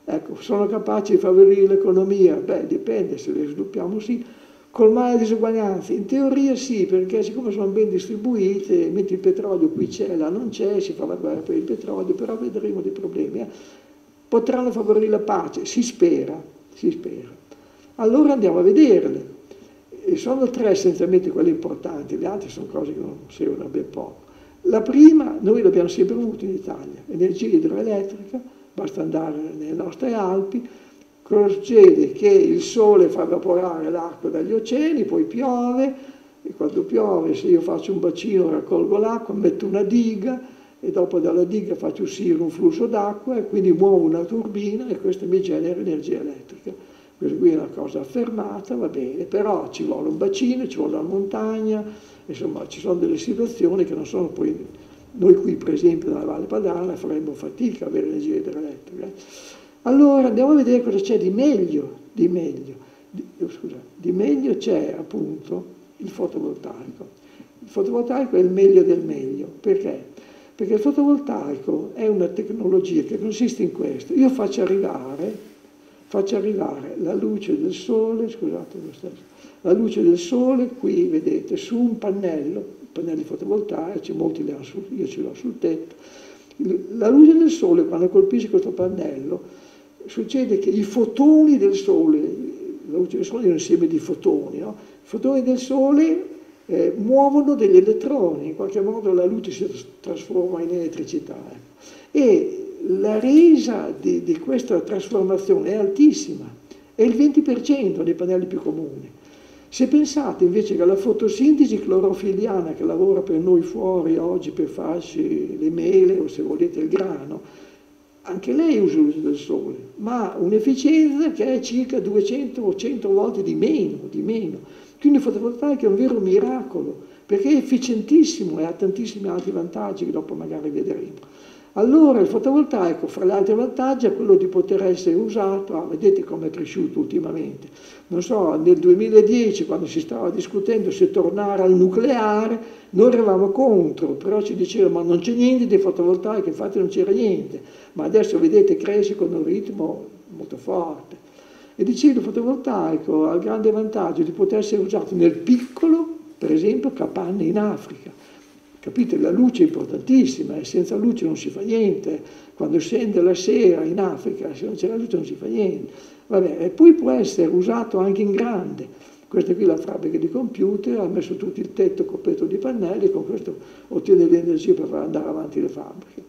[SPEAKER 3] Ecco, sono capaci di favorire l'economia? Beh, dipende, se le sviluppiamo sì. Colmare le disuguaglianze? In teoria sì, perché siccome sono ben distribuite, metti il petrolio, qui c'è, là non c'è, si fa la guerra per il petrolio, però vedremo dei problemi. Eh. Potranno favorire la pace? Si spera, si spera. Allora andiamo a vederle. E sono tre essenzialmente quelle importanti, le altre sono cose che non servono a ben poco. La prima, noi l'abbiamo sempre avuto in Italia, energia idroelettrica, basta andare nelle nostre Alpi. Cosa succede? Che il sole fa evaporare l'acqua dagli oceani, poi piove, e quando piove, se io faccio un bacino, raccolgo l'acqua, metto una diga, e dopo dalla diga faccio uscire un flusso d'acqua, e quindi muovo una turbina, e questo mi genera energia elettrica. Questa qui è una cosa affermata, va bene, però ci vuole un bacino, ci vuole una montagna, insomma ci sono delle situazioni che non sono poi... Noi qui per esempio nella Valle Padana faremmo fatica a avere energia idroelettrica. Allora andiamo a vedere cosa c'è di meglio, di meglio. Di, scusa, di meglio c'è appunto il fotovoltaico. Il fotovoltaico è il meglio del meglio, perché? Perché il fotovoltaico è una tecnologia che consiste in questo. Io faccio arrivare, faccio arrivare la luce del sole, scusate lo stesso, la luce del sole qui, vedete, su un pannello, pannelli fotovoltaici, molti li hanno sul, io ce l'ho sul tetto. La luce del sole, quando colpisce questo pannello, succede che i fotoni del sole, la luce del sole è un insieme di fotoni, no? I fotoni del sole eh, muovono degli elettroni, in qualche modo la luce si trasforma in elettricità. Eh. E la resa di, di questa trasformazione è altissima, è il venti per cento dei pannelli più comuni. Se pensate invece che la fotosintesi clorofiliana che lavora per noi fuori oggi per farci le mele o se volete il grano, anche lei usa la luce del sole, ma ha un'efficienza che è circa duecento o cento volte di meno, di meno. Quindi il fotovoltaico è un vero miracolo, perché è efficientissimo e ha tantissimi altri vantaggi che dopo magari vedremo. Allora il fotovoltaico, fra gli altri vantaggi, è quello di poter essere usato, ah, vedete come è cresciuto ultimamente, non so, nel duemiladieci quando si stava discutendo se tornare al nucleare, noi eravamo contro, però ci dicevano ma non c'è niente di fotovoltaico, infatti non c'era niente, ma adesso vedete cresce con un ritmo molto forte. E dicevo il fotovoltaico ha il grande vantaggio di poter essere usato nel piccolo, per esempio capanne in Africa. Capite? La luce è importantissima e senza luce non si fa niente. Quando scende la sera in Africa, se non c'è la luce non si fa niente. Vabbè, e poi può essere usato anche in grande. Questa qui è la fabbrica di computer, ha messo tutto il tetto coperto di pannelli, con questo ottiene l'energia per far andare avanti le fabbriche.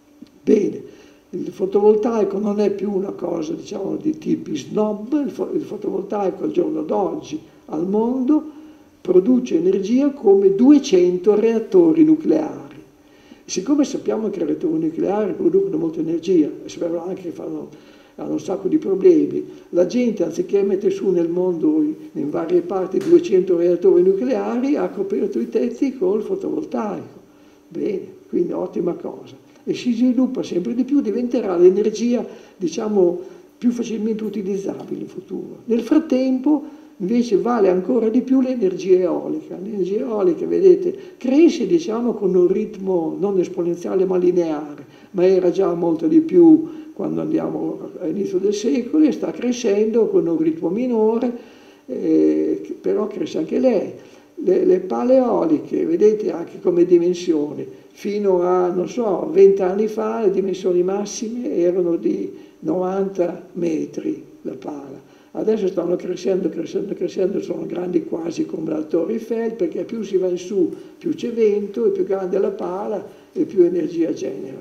[SPEAKER 3] Bene, il fotovoltaico non è più una cosa, diciamo, di tipi snob, il, fo il fotovoltaico al giorno d'oggi al mondo produce energia come duecento reattori nucleari. Siccome sappiamo che i reattori nucleari producono molta energia, e sappiamo anche che fanno, hanno un sacco di problemi, la gente anziché mettere su nel mondo in varie parti duecento reattori nucleari ha coperto i tetti col fotovoltaico. Bene, quindi ottima cosa. E si sviluppa sempre di più, diventerà l'energia, diciamo, più facilmente utilizzabile in futuro. Nel frattempo invece vale ancora di più l'energia eolica. L'energia eolica, vedete, cresce diciamo con un ritmo non esponenziale ma lineare, ma era già molto di più quando andiamo all'inizio del secolo e sta crescendo con un ritmo minore, eh, però cresce anche lei. Le, le pale eoliche, vedete anche come dimensioni, fino a, non so, venti anni fa le dimensioni massime erano di novanta metri la pala. Adesso stanno crescendo, crescendo, crescendo, sono grandi quasi come la Torre Eiffel, perché più si va in su, più c'è vento, e più grande la pala e più energia genera.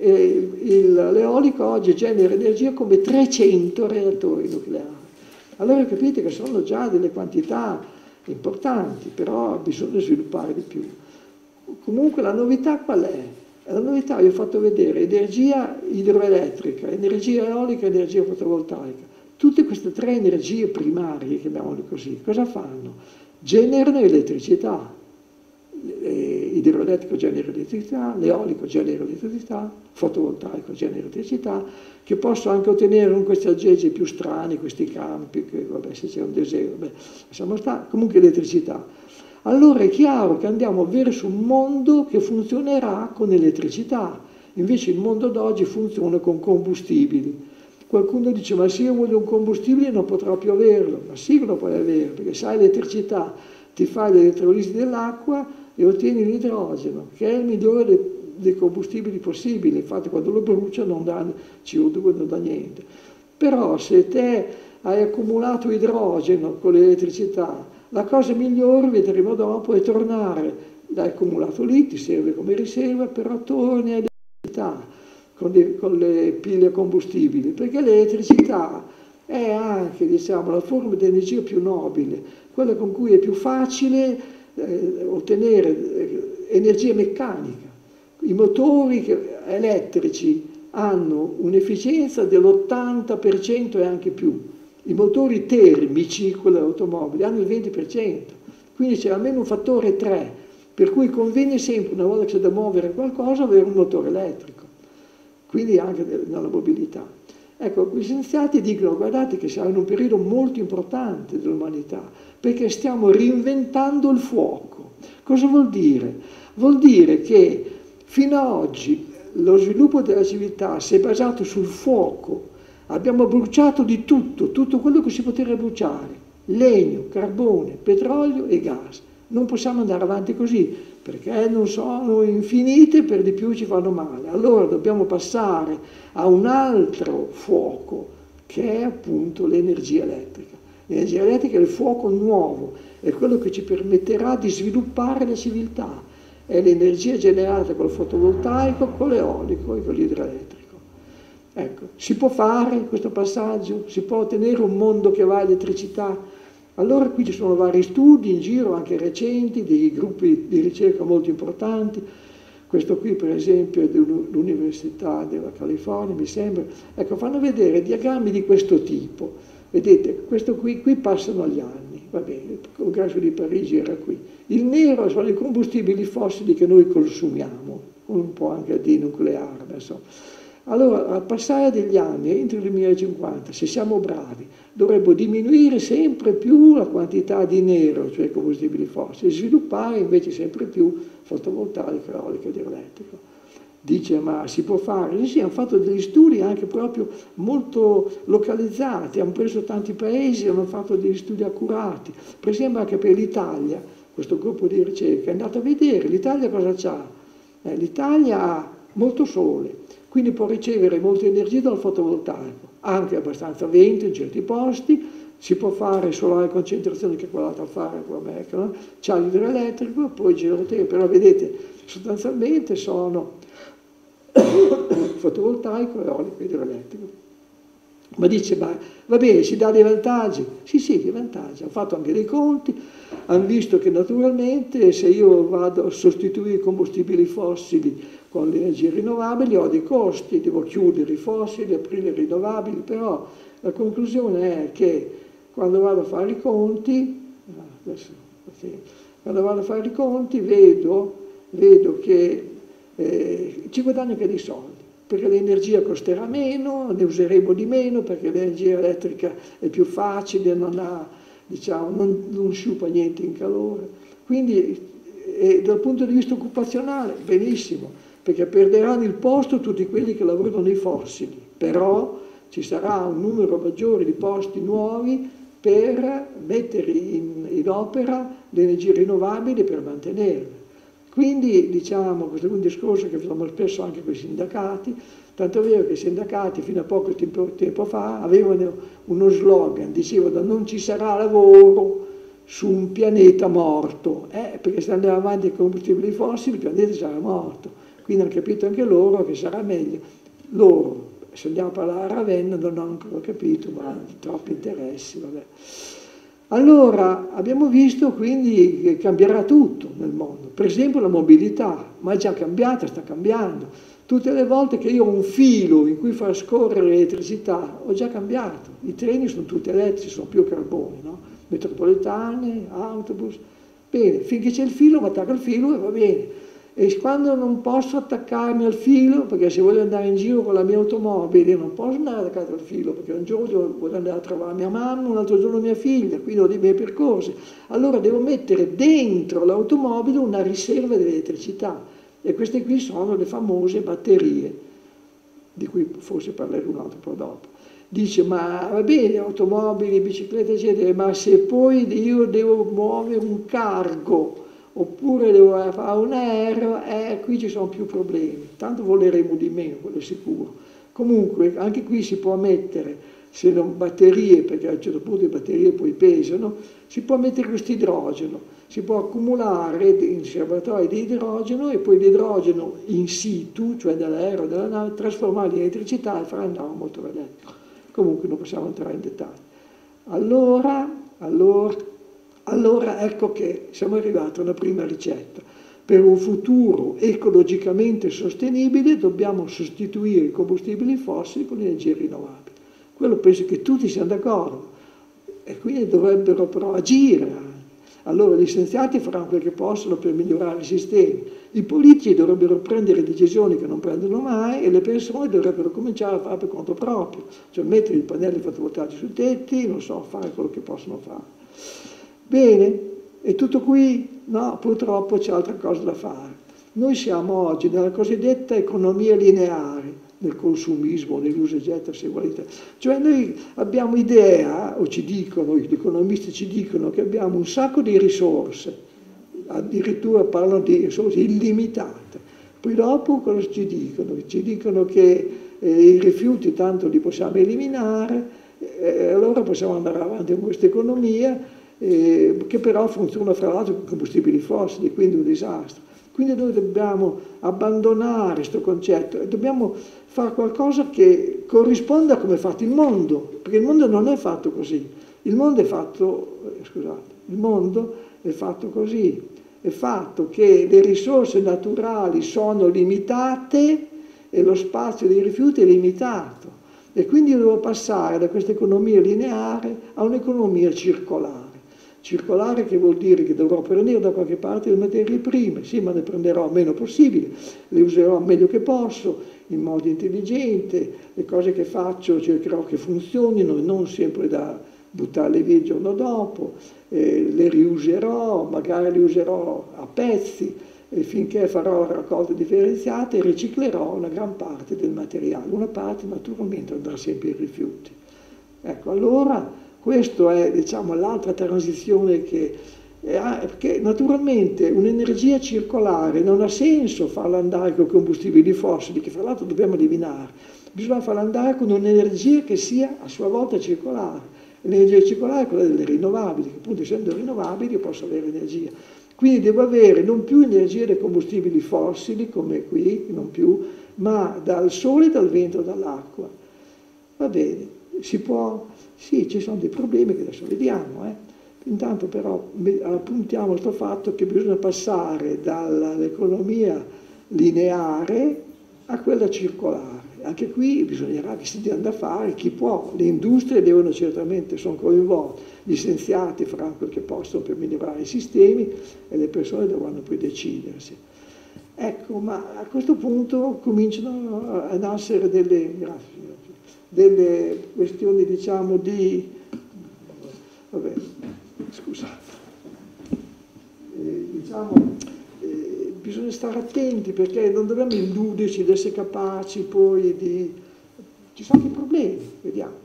[SPEAKER 3] L'eolico oggi genera energia come trecento reattori nucleari. Allora capite che sono già delle quantità importanti, però bisogna sviluppare di più. Comunque la novità qual è? La novità, vi ho fatto vedere, energia idroelettrica, energia eolica e energia fotovoltaica. Tutte queste tre energie primarie, chiamiamole così, cosa fanno? Generano elettricità. L'idroelettrico genera elettricità, l'eolico genera elettricità, il fotovoltaico genera elettricità, che posso anche ottenere con questi aggeggi più strani, questi campi, che vabbè se c'è un deserto, beh, lasciamo stare, comunque elettricità. Allora è chiaro che andiamo verso un mondo che funzionerà con elettricità, invece il mondo d'oggi funziona con combustibili. Qualcuno dice, ma se io voglio un combustibile non potrò più averlo. Ma sì che lo puoi avere, perché se hai l'elettricità, ti fai l'elettrolisi dell'acqua e ottieni l'idrogeno, che è il migliore dei, dei combustibili possibili. Infatti quando lo brucia non dà C O due, non dà niente. Però se te hai accumulato idrogeno con l'elettricità, la cosa migliore, vedremo dopo, è tornare, l'hai accumulato lì, ti serve come riserva, però torni all'elettricità con, con le pile combustibili, perché l'elettricità è anche, diciamo, la forma di energia più nobile, quella con cui è più facile eh, ottenere eh, energia meccanica. I motori che, elettrici hanno un'efficienza dell'ottanta per cento e anche più. I motori termici, quelli dell'automobile, hanno il venti per cento, quindi c'è almeno un fattore tre, per cui conviene sempre, una volta che c'è da muovere qualcosa, avere un motore elettrico, quindi anche nella mobilità. Ecco, gli scienziati dicono, guardate che siamo in un periodo molto importante dell'umanità, perché stiamo reinventando il fuoco. Cosa vuol dire? Vuol dire che fino ad oggi lo sviluppo della civiltà si è basato sul fuoco, abbiamo bruciato di tutto, tutto quello che si poteva bruciare, legno, carbone, petrolio e gas. Non possiamo andare avanti così, perché non sono infinite, per di più ci fanno male. Allora dobbiamo passare a un altro fuoco, che è appunto l'energia elettrica. L'energia elettrica è il fuoco nuovo, è quello che ci permetterà di sviluppare la civiltà. È l'energia generata col fotovoltaico, con l'eolico e con l'idroelettrico. Ecco, si può fare questo passaggio? Si può ottenere un mondo che va a elettricità? Allora qui ci sono vari studi in giro, anche recenti, dei gruppi di ricerca molto importanti. Questo qui per esempio è dell'Università della California, mi sembra. Ecco, fanno vedere diagrammi di questo tipo. Vedete, questo qui, qui passano gli anni, va bene, il congresso di Parigi era qui. Il nero sono i combustibili fossili che noi consumiamo, un po' anche di nucleare, insomma. Allora, al passare degli anni, entro il duemilacinquanta, se siamo bravi, dovrebbe diminuire sempre più la quantità di nero, cioè combustibili fossili, e sviluppare invece sempre più fotovoltaico, eolico ed elettrico. Dice, ma si può fare? Sì, sì, hanno fatto degli studi anche proprio molto localizzati, hanno preso tanti paesi, hanno fatto degli studi accurati. Per esempio anche per l'Italia, questo gruppo di ricerca è andato a vedere, l'Italia cosa c'ha? Eh, L'Italia ha molto sole, quindi può ricevere molta energia dal fotovoltaico, anche abbastanza vento in certi posti, si può fare solare a concentrazione, che è quella da fare come no? C'è l'idroelettrico, poi geotermico, però vedete, sostanzialmente sono fotovoltaico, eolico e idroelettrico. Ma dice, ma va bene, si dà dei vantaggi? Sì, sì, dei vantaggi. Hanno fatto anche dei conti, hanno visto che naturalmente se io vado a sostituire i combustibili fossili con le energie rinnovabili ho dei costi, devo chiudere i fossili, aprire i rinnovabili, però la conclusione è che quando vado a fare i conti, adesso, quando vado a fare i conti vedo, vedo che eh, ci guadagno anche dei soldi, perché l'energia costerà meno, ne useremo di meno, perché l'energia elettrica è più facile, non, ha, diciamo, non, non sciupa niente in calore. Quindi eh, dal punto di vista occupazionale, benissimo, perché perderanno il posto tutti quelli che lavorano nei fossili, però ci sarà un numero maggiore di posti nuovi per mettere in, in opera le energie rinnovabili per mantenerle. Quindi diciamo, questo è un discorso che facciamo spesso anche con i sindacati, tanto è vero che i sindacati fino a poco tempo, tempo fa avevano uno slogan, dicevano non ci sarà lavoro su un pianeta morto, eh, perché se andiamo avanti con i combustibili fossili il pianeta sarà morto, quindi hanno capito anche loro che sarà meglio. Loro, se andiamo a parlare a Ravenna, non hanno ancora capito, ma hanno troppi interessi, vabbè. Allora, abbiamo visto quindi che cambierà tutto nel mondo, per esempio la mobilità, ma è già cambiata, sta cambiando. Tutte le volte che io ho un filo in cui far scorrere l'elettricità, ho già cambiato. I treni sono tutti elettrici, sono più a carbone, no? Metropolitane, autobus. Bene, finché c'è il filo, mi attacco il filo e va bene. E quando non posso attaccarmi al filo, perché se voglio andare in giro con la mia automobile, non posso andare attaccato al filo, perché un giorno voglio andare a trovare mia mamma, un altro giorno mia figlia, quindi ho dei miei percorsi. Allora devo mettere dentro l'automobile una riserva di elettricità. E queste qui sono le famose batterie, di cui forse parlerò un altro po' dopo. dice ma va bene, automobili, biciclette eccetera, ma se poi io devo muovere un cargo oppure devo fare un aereo, eh, qui ci sono più problemi, tanto voleremo di meno, quello è sicuro. Comunque anche qui si può mettere, se non batterie, perché a un certo punto le batterie poi pesano, si può mettere questo idrogeno, si può accumulare in serbatoi di idrogeno e poi l'idrogeno in situ, cioè dall'aereo o dalla nave, trasformarlo in elettricità e far andare un motore elettrico. Comunque non possiamo entrare in dettaglio. Allora, allora, allora ecco che siamo arrivati a una prima ricetta. Per un futuro ecologicamente sostenibile dobbiamo sostituire i combustibili fossili con energie rinnovabili. Quello penso che tutti siano d'accordo e quindi dovrebbero però agire. Allora gli scienziati faranno quel che possono per migliorare i sistemi, i politici dovrebbero prendere decisioni che non prendono mai e le persone dovrebbero cominciare a fare per conto proprio, cioè mettere i pannelli fotovoltaici sui tetti, non so, fare quello che possono fare. Bene, è tutto qui? No, purtroppo c'è altra cosa da fare. Noi siamo oggi nella cosiddetta economia lineare, nel consumismo, nell'uso e getta, se volete. Cioè noi abbiamo idea, o ci dicono, gli economisti ci dicono che abbiamo un sacco di risorse, addirittura parlano di risorse illimitate. Poi dopo cosa ci dicono? Ci dicono che eh, i rifiuti tanto li possiamo eliminare, e allora possiamo andare avanti con questa economia, eh, che però funziona fra l'altro con combustibili fossili, quindi un disastro. Quindi noi dobbiamo abbandonare questo concetto e dobbiamo fare qualcosa che corrisponda a come è fatto il mondo, perché il mondo non è fatto così. Il mondo è fatto, eh, scusate, il mondo è fatto così, è fatto che le risorse naturali sono limitate e lo spazio dei rifiuti è limitato. E quindi io devo passare da questa economia lineare a un'economia circolare. Circolare che vuol dire che dovrò prendere da qualche parte le materie prime, sì, ma ne prenderò meno possibile, le userò meglio che posso, in modo intelligente, le cose che faccio cercherò che funzionino, non sempre da buttarle via il giorno dopo, eh, le riuserò, magari le userò a pezzi, e finché farò raccolte differenziate riciclerò una gran parte del materiale, una parte naturalmente andrà sempre ai rifiuti. Ecco, allora questa è, diciamo, l'altra transizione che, perché naturalmente un'energia circolare non ha senso farla andare con combustibili fossili, che fra l'altro dobbiamo eliminare, bisogna farla andare con un'energia che sia a sua volta circolare. L'energia circolare è quella delle rinnovabili, che appunto essendo rinnovabili io posso avere energia. Quindi devo avere non più energia dai combustibili fossili, come qui, non più, ma dal sole, dal vento, dall'acqua. Va bene, si può... Sì, ci sono dei problemi che adesso vediamo, eh. Intanto però appuntiamo questo fatto che bisogna passare dall'economia lineare a quella circolare. Anche qui bisognerà che si dia da fare, chi può, le industrie devono certamente, sono coinvolte, gli scienziati faranno quel che possono per migliorare i sistemi e le persone dovranno poi decidersi. Ecco, ma a questo punto cominciano ad nascere delle... Grazie. delle questioni, diciamo, di... Vabbè, scusate. Eh, diciamo, eh, bisogna stare attenti perché non dobbiamo illuderci di essere capaci poi di... Ci sono dei problemi, vediamo.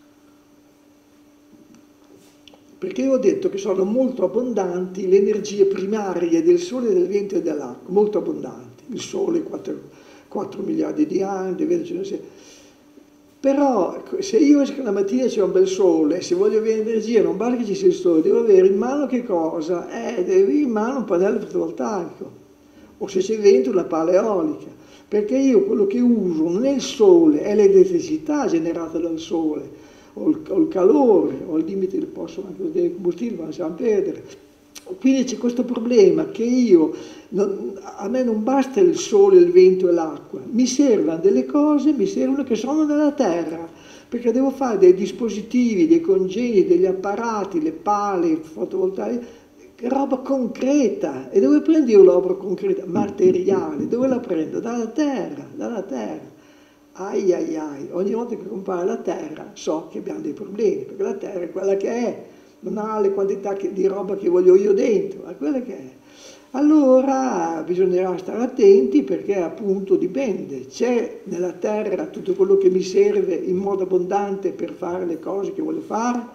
[SPEAKER 3] Perché io ho detto che sono molto abbondanti le energie primarie del Sole, del vento e dell'acqua, molto abbondanti. Il Sole, quattro miliardi di anni, il vento ce ne sia. Però se io esco la mattina e c'è un bel sole, se voglio avere energia non basta che ci sia il sole, devo avere in mano che cosa? Eh, devo avere in mano un pannello fotovoltaico, o se c'è vento una pala eolica, perché io quello che uso non è il sole, è l'elettricità generata dal sole, o il, o il calore, o al limite posso anche vedere il combustibile, ma lasciamo perdere. Quindi c'è questo problema che io, non, a me non basta il sole, il vento e l'acqua, mi servono delle cose, mi servono che sono nella terra, perché devo fare dei dispositivi, dei congegni, degli apparati, le pale fotovoltaiche, roba concreta. E dove prendo io la roba concreta? Materiale. Dove la prendo? Dalla terra, dalla terra. Ai ai ai, ogni volta che compare la terra so che abbiamo dei problemi, perché la terra è quella che è. Non ha le quantità che, di roba che voglio io dentro, è quella che è. allora bisognerà stare attenti perché appunto dipende, c'è nella terra tutto quello che mi serve in modo abbondante per fare le cose che voglio fare.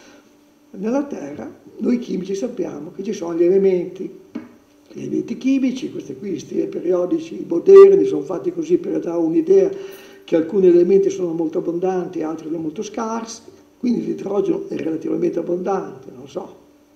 [SPEAKER 3] Nella terra noi chimici sappiamo che ci sono gli elementi, gli elementi chimici, questi qui, stili periodici moderni, sono fatti così per dare un'idea che alcuni elementi sono molto abbondanti, altri sono molto scarsi, quindi l'idrogeno è relativamente abbondante, non so,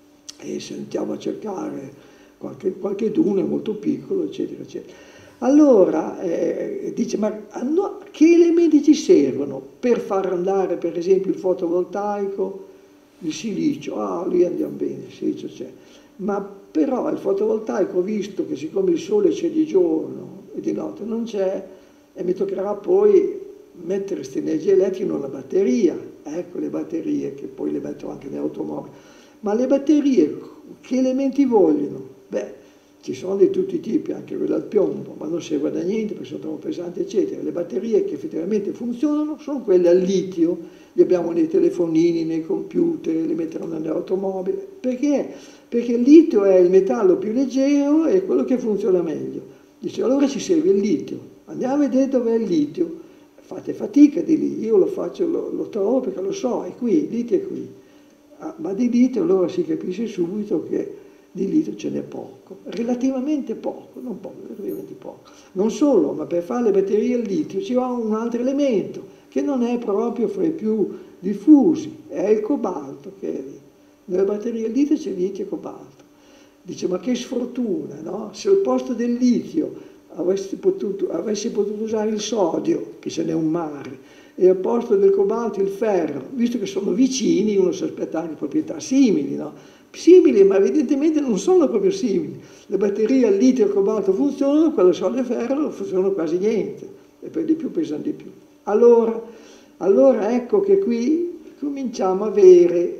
[SPEAKER 3] e se andiamo a cercare qualche, qualche duno è molto piccolo, eccetera, eccetera. Allora, eh, dice, ma no, che elementi ci servono per far andare, per esempio, il fotovoltaico? Il silicio, ah, lì andiamo bene, il silicio c'è. Ma però il fotovoltaico, visto che siccome il sole c'è di giorno e di notte non c'è, e mi toccherà poi mettere questa energia elettrica in una batteria, ecco le batterie che poi le metto anche nelle automobili. Ma le batterie, che elementi vogliono? Beh, ci sono di tutti i tipi, anche quelle al piombo, ma non serve da niente perché sono troppo pesanti, eccetera. Le batterie che effettivamente funzionano sono quelle al litio, le abbiamo nei telefonini, nei computer, le mettono nelle automobili. Perché? Perché il litio è il metallo più leggero e quello che funziona meglio. Dice, allora ci serve il litio. Andiamo a vedere dov'è il litio. Fate fatica di lì, io lo faccio, lo, lo trovo perché lo so, è qui, il litio è qui. Ah, ma di litio allora si capisce subito che di litio ce n'è poco, relativamente poco, non poco, relativamente poco. Non solo, ma per fare le batterie al litio ci va un altro elemento che non è proprio fra i più diffusi, è il cobalto che è lì. Nelle batterie al litio c'è litio e cobalto. Dice, ma che sfortuna, no? Se al posto del litio avessi potuto, avessi potuto usare il sodio, che ce n'è un mare, e al posto del cobalto il ferro, visto che sono vicini, uno si aspetta anche proprietà simili, no? Simili, ma evidentemente non sono proprio simili. Le batterie al litio e al cobalto funzionano, quelle sodio e ferro non funzionano quasi niente, e per di più pesano di più. Allora, allora ecco che qui cominciamo a avere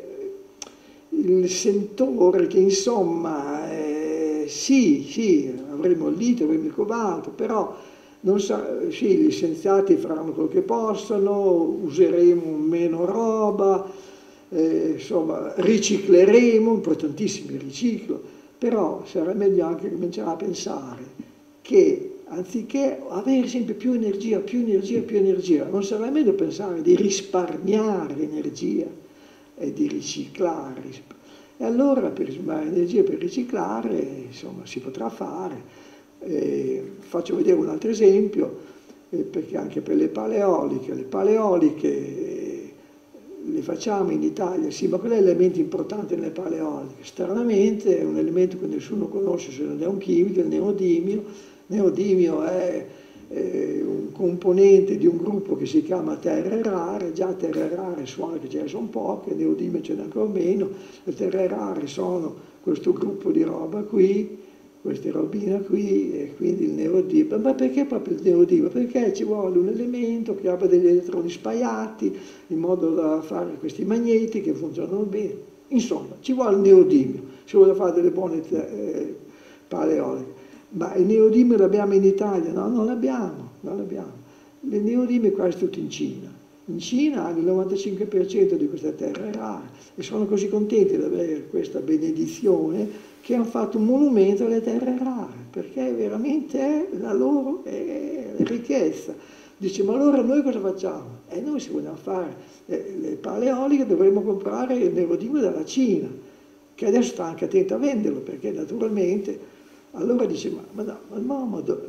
[SPEAKER 3] il sentore che insomma, eh, sì, sì, avremo il litio, avremo il cobalto, però non sa, sì, gli scienziati faranno quello che possono, useremo meno roba, eh, insomma, ricicleremo, importantissimo il riciclo, però sarà meglio anche cominciare a pensare che anziché avere sempre più energia, più energia, più energia, non sarà meglio pensare di risparmiare energia e di riciclare. E allora per risparmiare energia e per riciclare, insomma, si potrà fare. Eh, faccio vedere un altro esempio, eh, perché anche per le pale eoliche, le pale eoliche eh, le facciamo in Italia, sì, ma qual è l'elemento importante nelle pale eoliche? Stranamente è un elemento che nessuno conosce se non è un chimico, il neodimio. Il neodimio è eh, un componente di un gruppo che si chiama terre rare, già terre rare suona che ce ne sono poche, il neodimio ce n'è ancora meno, le terre rare sono questo gruppo di roba qui, questa robina qui, e quindi il neodimio. Ma perché proprio il neodimio? Perché ci vuole un elemento che abbia degli elettroni spaiati in modo da fare questi magneti che funzionano bene. Insomma, ci vuole il neodimio, se vuole fare delle buone eh, pale eoliche. Ma il neodimio l'abbiamo in Italia? No, non l'abbiamo, non l'abbiamo. Il neodimio è quasi tutto in Cina. In Cina hanno il novantacinque per cento di queste terre rare e sono così contenti di avere questa benedizione che hanno fatto un monumento alle terre rare, perché veramente è la loro è ricchezza. Dice, ma allora noi cosa facciamo? E noi se vogliamo fare le, le pale eoliche dovremmo comprare il neodimio dalla Cina, che adesso sta anche attenta a venderlo, perché naturalmente, allora dice, ma, ma no, ma no, ma do,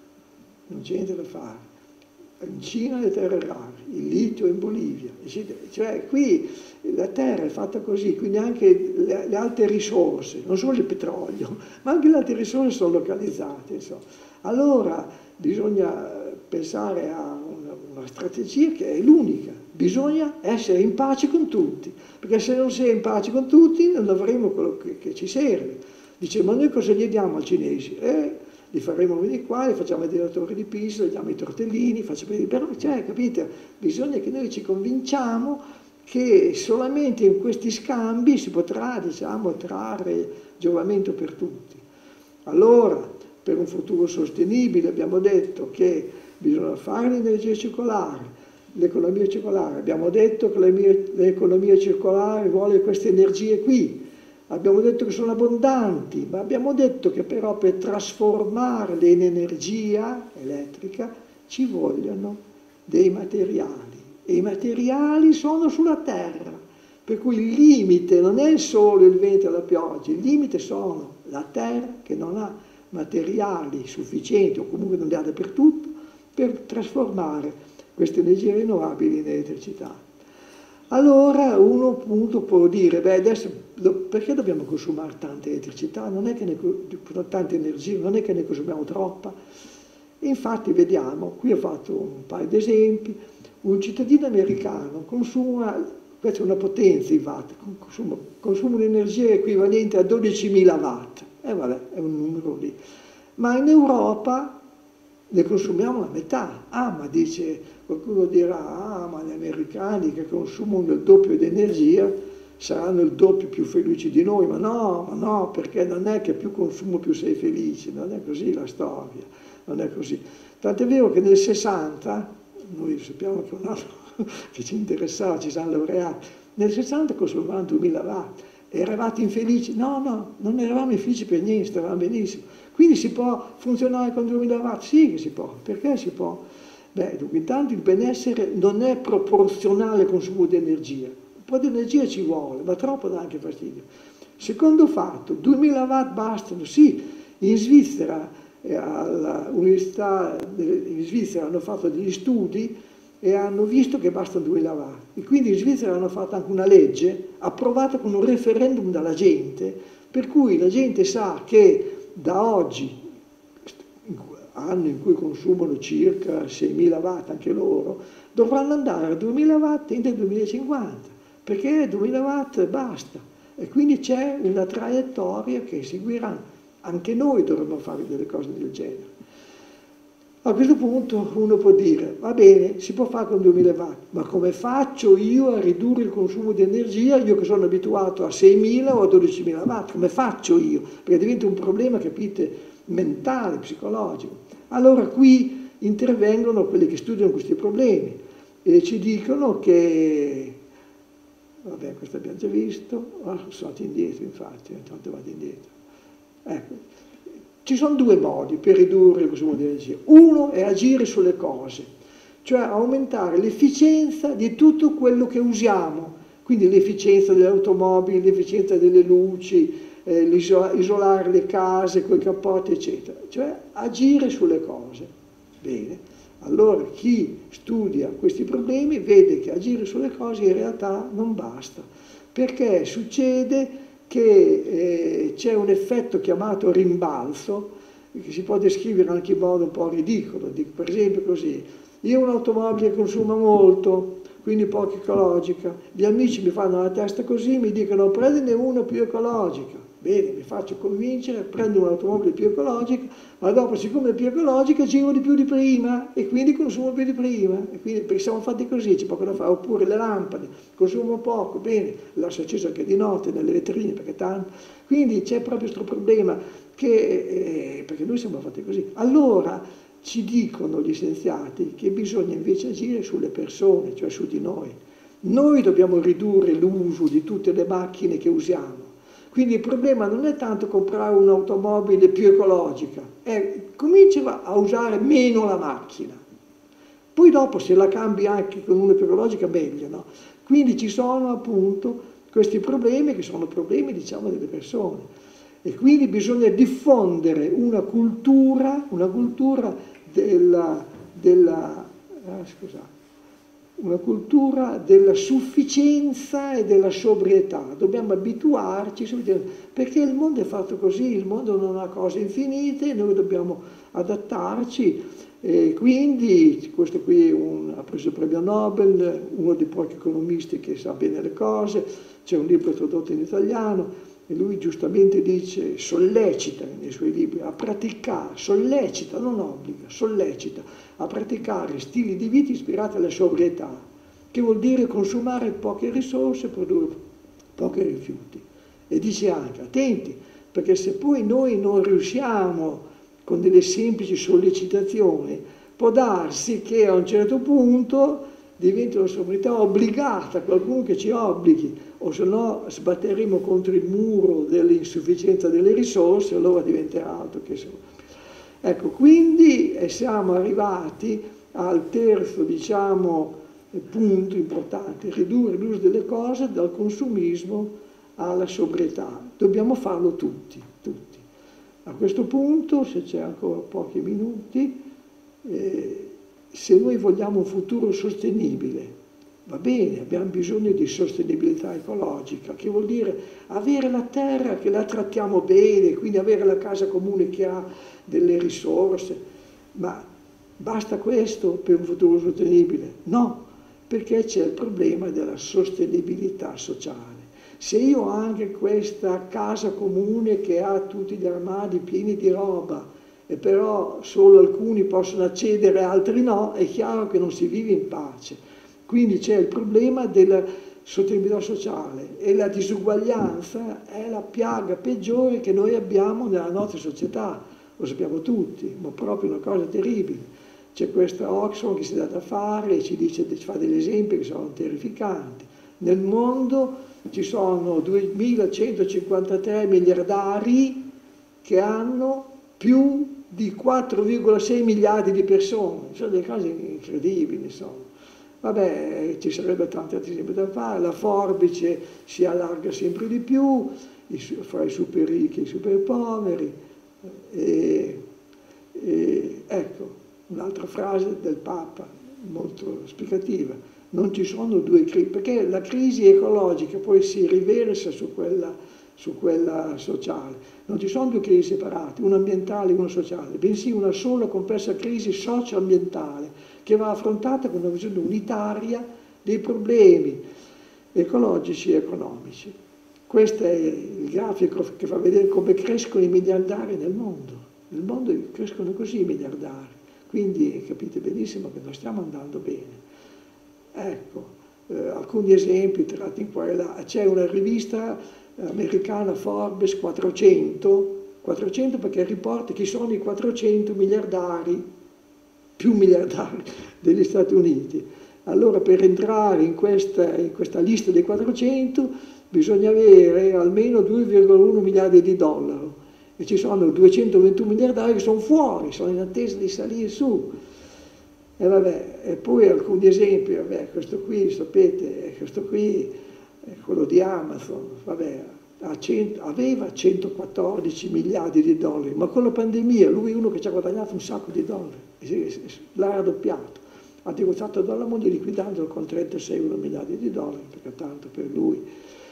[SPEAKER 3] non c'è niente da fare. In Cina le terre rare, il litio in Bolivia, eccetera. Cioè qui la terra è fatta così, quindi anche le, le altre risorse, non solo il petrolio, ma anche le altre risorse sono localizzate. Insomma. Allora bisogna pensare a una, una strategia che è l'unica, bisogna essere in pace con tutti, perché se non si è in pace con tutti non avremo quello che, che ci serve. Dice, ma noi cosa gli diamo ai cinesi? Eh, li faremo venire qua, li facciamo vedere la torre di Pisa, gli diamo i tortellini, facciamo vedere, però, cioè, capite, bisogna che noi ci convinciamo che solamente in questi scambi si potrà, diciamo, trarre giovamento per tutti. Allora, per un futuro sostenibile abbiamo detto che bisogna fare l'energia circolare, l'economia circolare, abbiamo detto che l'economia circolare vuole queste energie qui, abbiamo detto che sono abbondanti, ma abbiamo detto che però per trasformarle in energia elettrica ci vogliono dei materiali, e i materiali sono sulla Terra, per cui il limite non è solo il vento e la pioggia, il limite sono la Terra che non ha materiali sufficienti, o comunque non li ha dappertutto, per trasformare queste energie rinnovabili in elettricità. Allora uno appunto può dire, beh adesso perché dobbiamo consumare tanta elettricità? Non è che ne, tanta energia, non è che ne consumiamo troppa. E infatti vediamo, qui ho fatto un paio di esempi, un cittadino americano consuma, questa è una potenza i watt, consuma, consuma un'energia equivalente a dodicimila watt, e eh, vabbè, è un numero lì. Ma in Europa ne consumiamo la metà. Ah, ma dice, qualcuno dirà, ah, ma gli americani che consumano il doppio di energia saranno il doppio più felici di noi. Ma no, ma no, perché non è che più consumo più sei felice, non è così la storia, non è così. Tant'è vero che nel sessanta, noi sappiamo che un anno che ci interessava, ci siamo laureati, nel sessanta consumavamo duemila watt, eravate infelici? No, no, non eravamo infelici per niente, stavamo benissimo. Quindi si può funzionare con duemila watt? Sì che si può. Perché si può? Beh, dunque intanto il benessere non è proporzionale al consumo di energia. Un po' di energia ci vuole, ma troppo dà anche fastidio. Secondo fatto, duemila watt bastano? Sì, in Svizzera, eh, all'università in Svizzera hanno fatto degli studi e hanno visto che bastano duemila watt. E quindi in Svizzera hanno fatto anche una legge approvata con un referendum dalla gente, per cui la gente sa che da oggi, anno in cui consumano circa seimila watt anche loro, dovranno andare a duemila watt entro il duemilacinquanta, perché duemila watt basta. E quindi c'è una traiettoria che seguiranno. Anche noi dovremmo fare delle cose del genere. A questo punto uno può dire, va bene, si può fare con duemila watt, ma come faccio io a ridurre il consumo di energia, io che sono abituato a seimila o a dodicimila watt, come faccio io? Perché diventa un problema, capite, mentale, psicologico. Allora qui intervengono quelli che studiano questi problemi e ci dicono che, vabbè, questo abbiamo già visto, oh, sono andato indietro infatti, intanto vado indietro. Ecco. Ci sono due modi per ridurre il consumo di energia. Uno è agire sulle cose, cioè aumentare l'efficienza di tutto quello che usiamo, quindi l'efficienza delle automobili, l'efficienza delle luci, eh, isolare le case con i cappotti, eccetera. Cioè agire sulle cose. Bene, allora chi studia questi problemi vede che agire sulle cose in realtà non basta, perché succede che eh, c'è un effetto chiamato rimbalzo, che si può descrivere anche in modo un po' ridicolo. Dico, per esempio così, io ho un'automobile che consuma molto, quindi poco ecologica, gli amici mi fanno la testa così, mi dicono prendine una più ecologica. Bene, mi faccio convincere, prendo un'automobile più ecologica, ma dopo, siccome è più ecologica, giro di più di prima e quindi consumo più di prima. E quindi, perché siamo fatti così, c'è poco da fare. Oppure le lampade, consumo poco, bene, lascio acceso anche di notte, nelle vetrine, perché tanto. Quindi c'è proprio questo problema, che, eh, perché noi siamo fatti così. Allora ci dicono gli scienziati che bisogna invece agire sulle persone, cioè su di noi. Noi dobbiamo ridurre l'uso di tutte le macchine che usiamo. Quindi il problema non è tanto comprare un'automobile più ecologica, è comincia a usare meno la macchina. Poi dopo se la cambi anche con una più ecologica meglio, no? Quindi ci sono appunto questi problemi che sono problemi, diciamo, delle persone. E quindi bisogna diffondere una cultura, una cultura della, della ah, scusate, una cultura della sufficienza e della sobrietà. Dobbiamo abituarci, perché il mondo è fatto così, il mondo non ha cose infinite, noi dobbiamo adattarci. E quindi, questo qui un, ha preso il premio Nobel, uno dei pochi economisti che sa bene le cose, c'è un libro tradotto in italiano, e lui giustamente dice, sollecita nei suoi libri a praticare, sollecita, non obbliga, sollecita a praticare stili di vita ispirati alla sobrietà, che vuol dire consumare poche risorse e produrre pochi rifiuti. E dice anche, attenti, perché se poi noi non riusciamo con delle semplici sollecitazioni, può darsi che a un certo punto diventa una sovranità obbligata, qualcuno che ci obblighi, o se no sbatteremo contro il muro dell'insufficienza delle risorse, allora diventerà altro che solo. Ecco, quindi siamo arrivati al terzo, diciamo, punto importante, ridurre l'uso delle cose dal consumismo alla sobrietà. Dobbiamo farlo tutti, tutti. A questo punto, se c'è ancora pochi minuti, eh, se noi vogliamo un futuro sostenibile, va bene, abbiamo bisogno di sostenibilità ecologica, che vuol dire avere la terra che la trattiamo bene, quindi avere la casa comune che ha delle risorse, ma basta questo per un futuro sostenibile? No, perché c'è il problema della sostenibilità sociale. Se io ho anche questa casa comune che ha tutti gli armadi pieni di roba, e però solo alcuni possono accedere, altri no, è chiaro che non si vive in pace. Quindi c'è il problema della sostenibilità sociale e la disuguaglianza è la piaga peggiore che noi abbiamo nella nostra società, lo sappiamo tutti, ma proprio una cosa terribile. C'è questa Oxfam che si dà da fare e ci dice, ci fa degli esempi che sono terrificanti. Nel mondo ci sono duemilacentocinquantatré miliardari che hanno più di quattro virgola sei miliardi di persone, sono delle cose incredibili, insomma. Vabbè, ci sarebbe tanti altri esempi da fare, la forbice si allarga sempre di più fra i super ricchi e i super poveri. E, e, ecco, un'altra frase del Papa, molto esplicativa, non ci sono due crisi, perché la crisi ecologica poi si riversa su quella su quella sociale. Non ci sono due crisi separate, una ambientale e una sociale, bensì una sola complessa crisi socio-ambientale che va affrontata con una visione unitaria dei problemi ecologici e economici. Questo è il grafico che fa vedere come crescono i miliardari nel mondo. Nel mondo crescono così i miliardari, quindi capite benissimo che non stiamo andando bene. Ecco, eh, alcuni esempi tratti in qua e là. C'è una rivista americana Forbes quattrocento, quattrocento perché riporta chi sono i quattrocento miliardari, più miliardari degli Stati Uniti. Allora per entrare in questa, in questa lista dei quattrocento bisogna avere almeno due virgola uno miliardi di dollari e ci sono duecentoventuno miliardari che sono fuori, sono in attesa di salire su. E, vabbè, e poi alcuni esempi, vabbè, questo qui, sapete, questo qui quello di Amazon, vabbè, aveva centoquattordici miliardi di dollari, ma con la pandemia lui è uno che ci ha guadagnato un sacco di dollari, l'ha raddoppiato, ha negoziato dalla moglie liquidandolo con trentasei miliardi di dollari, perché tanto per lui.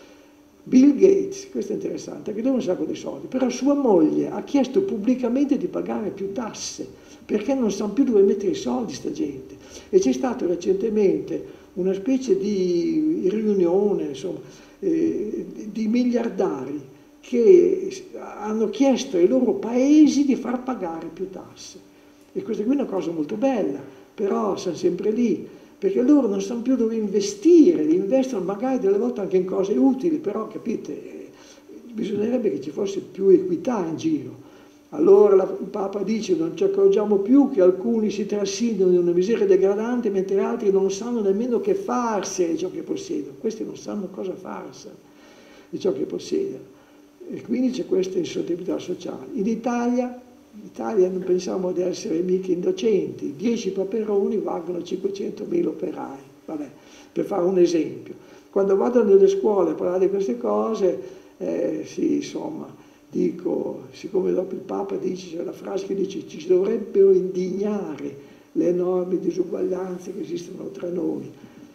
[SPEAKER 3] Bill Gates, questo è interessante, che deve un sacco di soldi, però sua moglie ha chiesto pubblicamente di pagare più tasse, perché non sanno più dove mettere i soldi sta gente. E c'è stato recentemente una specie di riunione, insomma, eh, di miliardari che hanno chiesto ai loro paesi di far pagare più tasse. E questa qui è una cosa molto bella, però sono sempre lì, perché loro non sanno più dove investire, investono magari delle volte anche in cose utili, però capite, eh, bisognerebbe che ci fosse più equità in giro. Allora la, il Papa dice non ci accorgiamo più che alcuni si trascinano in una miseria degradante mentre altri non sanno nemmeno che farsi di ciò che possiedono. Questi non sanno cosa farsi di ciò che possiedono. E quindi c'è questa insostenibilità sociale. In Italia, in Italia non pensiamo di essere mica indocenti, dieci paperoni valgono cinquecentomila operai, vabbè, per fare un esempio. Quando vado nelle scuole a parlare di queste cose, eh, sì, insomma, dico, siccome dopo il Papa dice, c'è la frase che dice ci dovrebbero indignare le enormi disuguaglianze che esistono tra noi.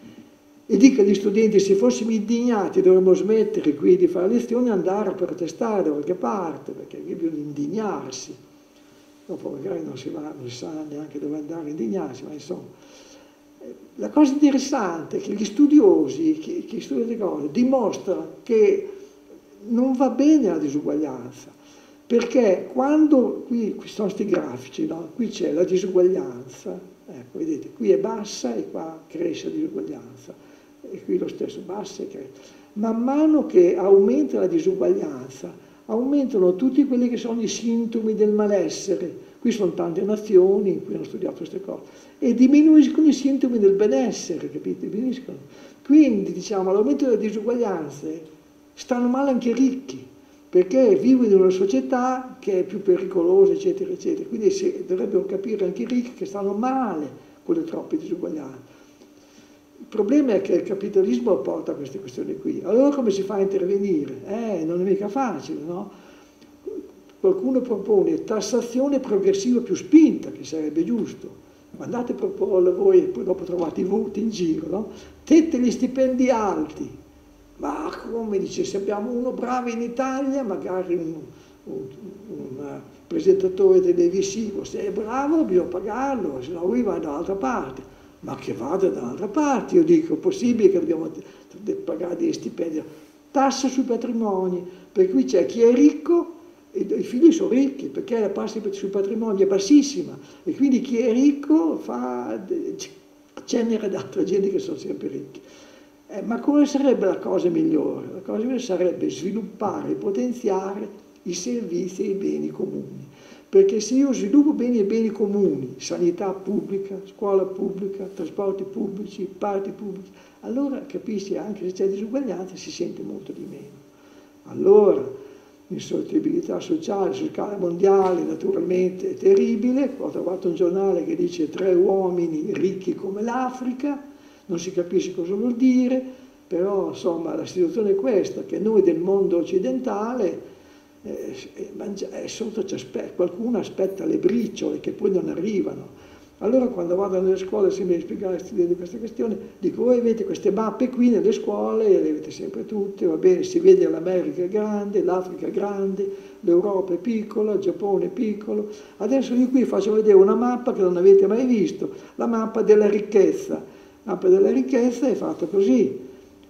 [SPEAKER 3] E dico agli studenti, se fossimo indignati dovremmo smettere qui di fare lezioni e andare a protestare da qualche parte, perché bisogna indignarsi. Dopo magari non si, va, non si sa neanche dove andare a indignarsi, ma insomma. La cosa interessante è che gli studiosi, chi, chi studia le cose, dimostrano che non va bene la disuguaglianza, perché quando, qui, qui sono questi grafici, no? Qui c'è la disuguaglianza, ecco, vedete, qui è bassa e qua cresce la disuguaglianza, e qui lo stesso, bassa e cresce. Man mano che aumenta la disuguaglianza, aumentano tutti quelli che sono i sintomi del malessere, Qui sono tante nazioni in cui hanno studiato queste cose e diminuiscono i sintomi del benessere, capite? Diminuiscono. Quindi, diciamo, all'aumento delle disuguaglianze stanno male anche i ricchi, perché vivono in una società che è più pericolosa, eccetera, eccetera. Quindi si, dovrebbero capire anche i ricchi che stanno male con le troppe disuguaglianze. Il problema è che il capitalismo porta a queste questioni qui. Allora come si fa a intervenire? Eh, non è mica facile, no? Qualcuno propone tassazione progressiva più spinta, che sarebbe giusto. Ma andate a proporla voi e poi dopo trovate i voti in giro, no? Tette gli stipendi alti. Ma come dice, se abbiamo uno bravo in Italia, magari un, un, un presentatore televisivo, se è bravo bisogna pagarlo, se no lui va da un'altra parte. Ma che vada da un'altra parte, io dico, è possibile che dobbiamo pagare degli stipendi. Tassa sui patrimoni, per cui c'è chi è ricco e i figli sono ricchi, perché la tassa sui patrimoni è bassissima, e quindi chi è ricco fa, genera da altra gente che sono sempre ricchi. Eh, ma come sarebbe la cosa migliore? La cosa migliore sarebbe sviluppare e potenziare i servizi e i beni comuni. Perché se io sviluppo beni e beni comuni, sanità pubblica, scuola pubblica, trasporti pubblici, parti pubblici, allora capisci anche se c'è disuguaglianza si sente molto di meno. Allora, l'insostenibilità sociale su scala mondiale naturalmente è terribile. Ho trovato un giornale che dice tre uomini ricchi come l'Africa, non si capisce cosa vuol dire, però insomma la situazione è questa, che noi del mondo occidentale Eh, eh, sotto aspetta, qualcuno aspetta le briciole che poi non arrivano. Allora quando vado nelle scuole se mi spiegare di queste questioni, dico voi avete queste mappe qui nelle scuole, le avete sempre tutte, va bene, si vede l'America è grande, l'Africa è grande, l'Europa è piccola, il Giappone è piccolo. Adesso io qui faccio vedere una mappa che non avete mai visto, la mappa della ricchezza. La mappa della ricchezza è fatta così,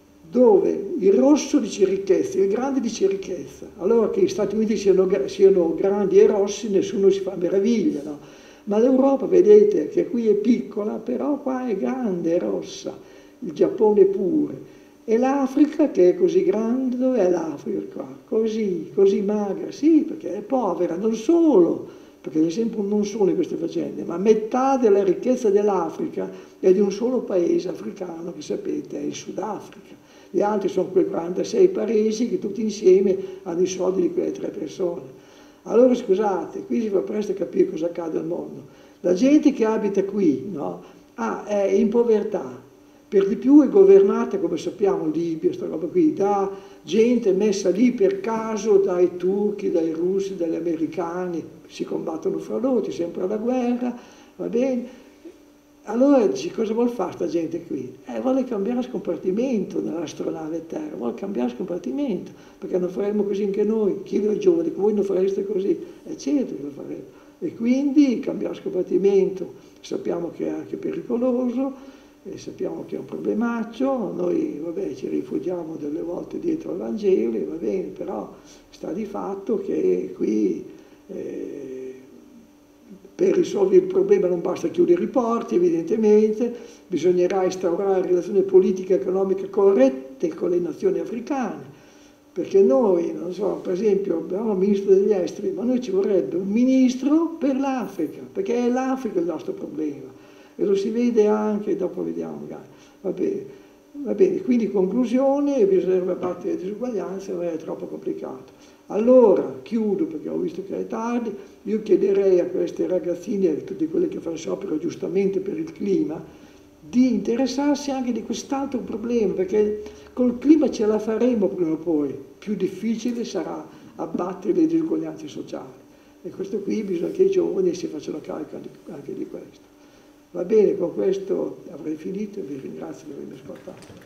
[SPEAKER 3] dove il rosso dice ricchezza, il grande dice ricchezza. Allora che gli Stati Uniti siano, siano grandi e rossi, nessuno si fa meraviglia, no? Ma l'Europa, vedete, che qui è piccola, però qua è grande, è rossa, il Giappone pure. E l'Africa, che è così grande, dov'è l'Africa qua? Così, così magra, sì, perché è povera, non solo, perché c'è sempre un non solo in queste faccende, ma metà della ricchezza dell'Africa è di un solo paese africano, che sapete, è il Sudafrica. Gli altri sono quei quarantasei paesi che tutti insieme hanno i soldi di quelle tre persone. Allora scusate, qui si fa presto a capire cosa accade al mondo. La gente che abita qui, no, ah, è in povertà, per di più è governata, come sappiamo, Libia, questa roba qui, da gente messa lì per caso dai turchi, dai russi, dagli americani, si combattono fra loro, c'è sempre la guerra, va bene. Allora dici, cosa vuol fare sta gente qui? Eh, vuole cambiare scompartimento nell'astronave Terra, vuole cambiare scompartimento, perché non faremo così anche noi, chiedo ai giovani, voi non fareste così, e certo che lo faremo. E quindi cambiare scompartimento, sappiamo che è anche pericoloso, e sappiamo che è un problemaccio, noi vabbè, ci rifugiamo delle volte dietro al Vangelo, va bene, però sta di fatto che qui... Eh, per risolvere il problema non basta chiudere i porti, evidentemente, bisognerà instaurare relazioni politiche e economiche corrette con le nazioni africane, perché noi, non so, per esempio abbiamo un ministro degli esteri, ma noi ci vorrebbe un ministro per l'Africa, perché è l'Africa il nostro problema, e lo si vede anche, dopo vediamo magari, va bene, va bene, quindi conclusione, bisognerebbe battere le disuguaglianze, non è troppo complicato. Allora, chiudo perché ho visto che è tardi, io chiederei a queste ragazzine, a tutte quelle che fanno sciopero giustamente per il clima, di interessarsi anche di quest'altro problema, perché col clima ce la faremo prima o poi, più difficile sarà abbattere le disuguaglianze sociali. E questo qui bisogna che i giovani si facciano carico anche di questo. Va bene, con questo avrei finito e vi ringrazio per avermi ascoltato.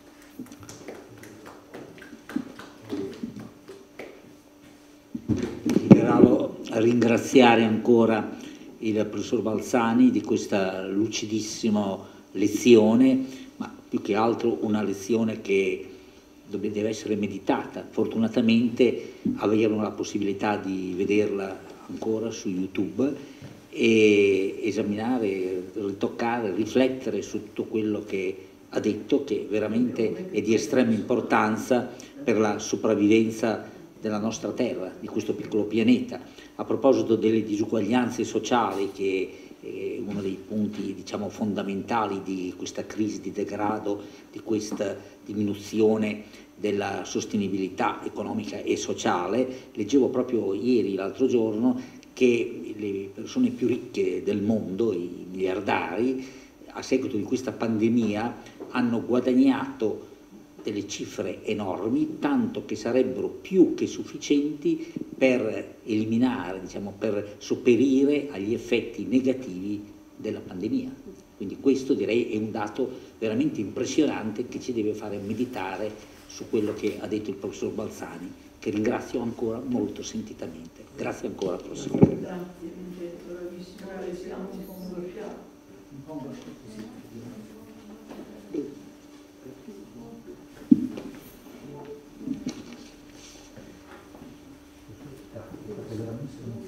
[SPEAKER 1] Desidero ringraziare ancora il professor Balzani di questa lucidissima lezione, ma più che altro una lezione che deve essere meditata. Fortunatamente avevano la possibilità di vederla ancora su YouTube e esaminare, ritoccare, riflettere su tutto quello che ha detto, che veramente è di estrema importanza per la sopravvivenza della nostra terra, di questo piccolo pianeta. A proposito delle disuguaglianze sociali, che è uno dei punti, diciamo, fondamentali di questa crisi di degrado, di questa diminuzione della sostenibilità economica e sociale, leggevo proprio ieri, l'altro giorno, che le persone più ricche del mondo, i miliardari, a seguito di questa pandemia hanno guadagnato delle cifre enormi, tanto che sarebbero più che sufficienti per eliminare, diciamo, per sopperire agli effetti negativi della pandemia. Quindi questo, direi, è un dato veramente impressionante che ci deve fare meditare su quello che ha detto il professor Balzani, che ringrazio ancora molto sentitamente. Grazie ancora, professore.
[SPEAKER 2] Grazie, Vincenzo, bravissimo, siamo un po' angosciati.
[SPEAKER 4] Veramente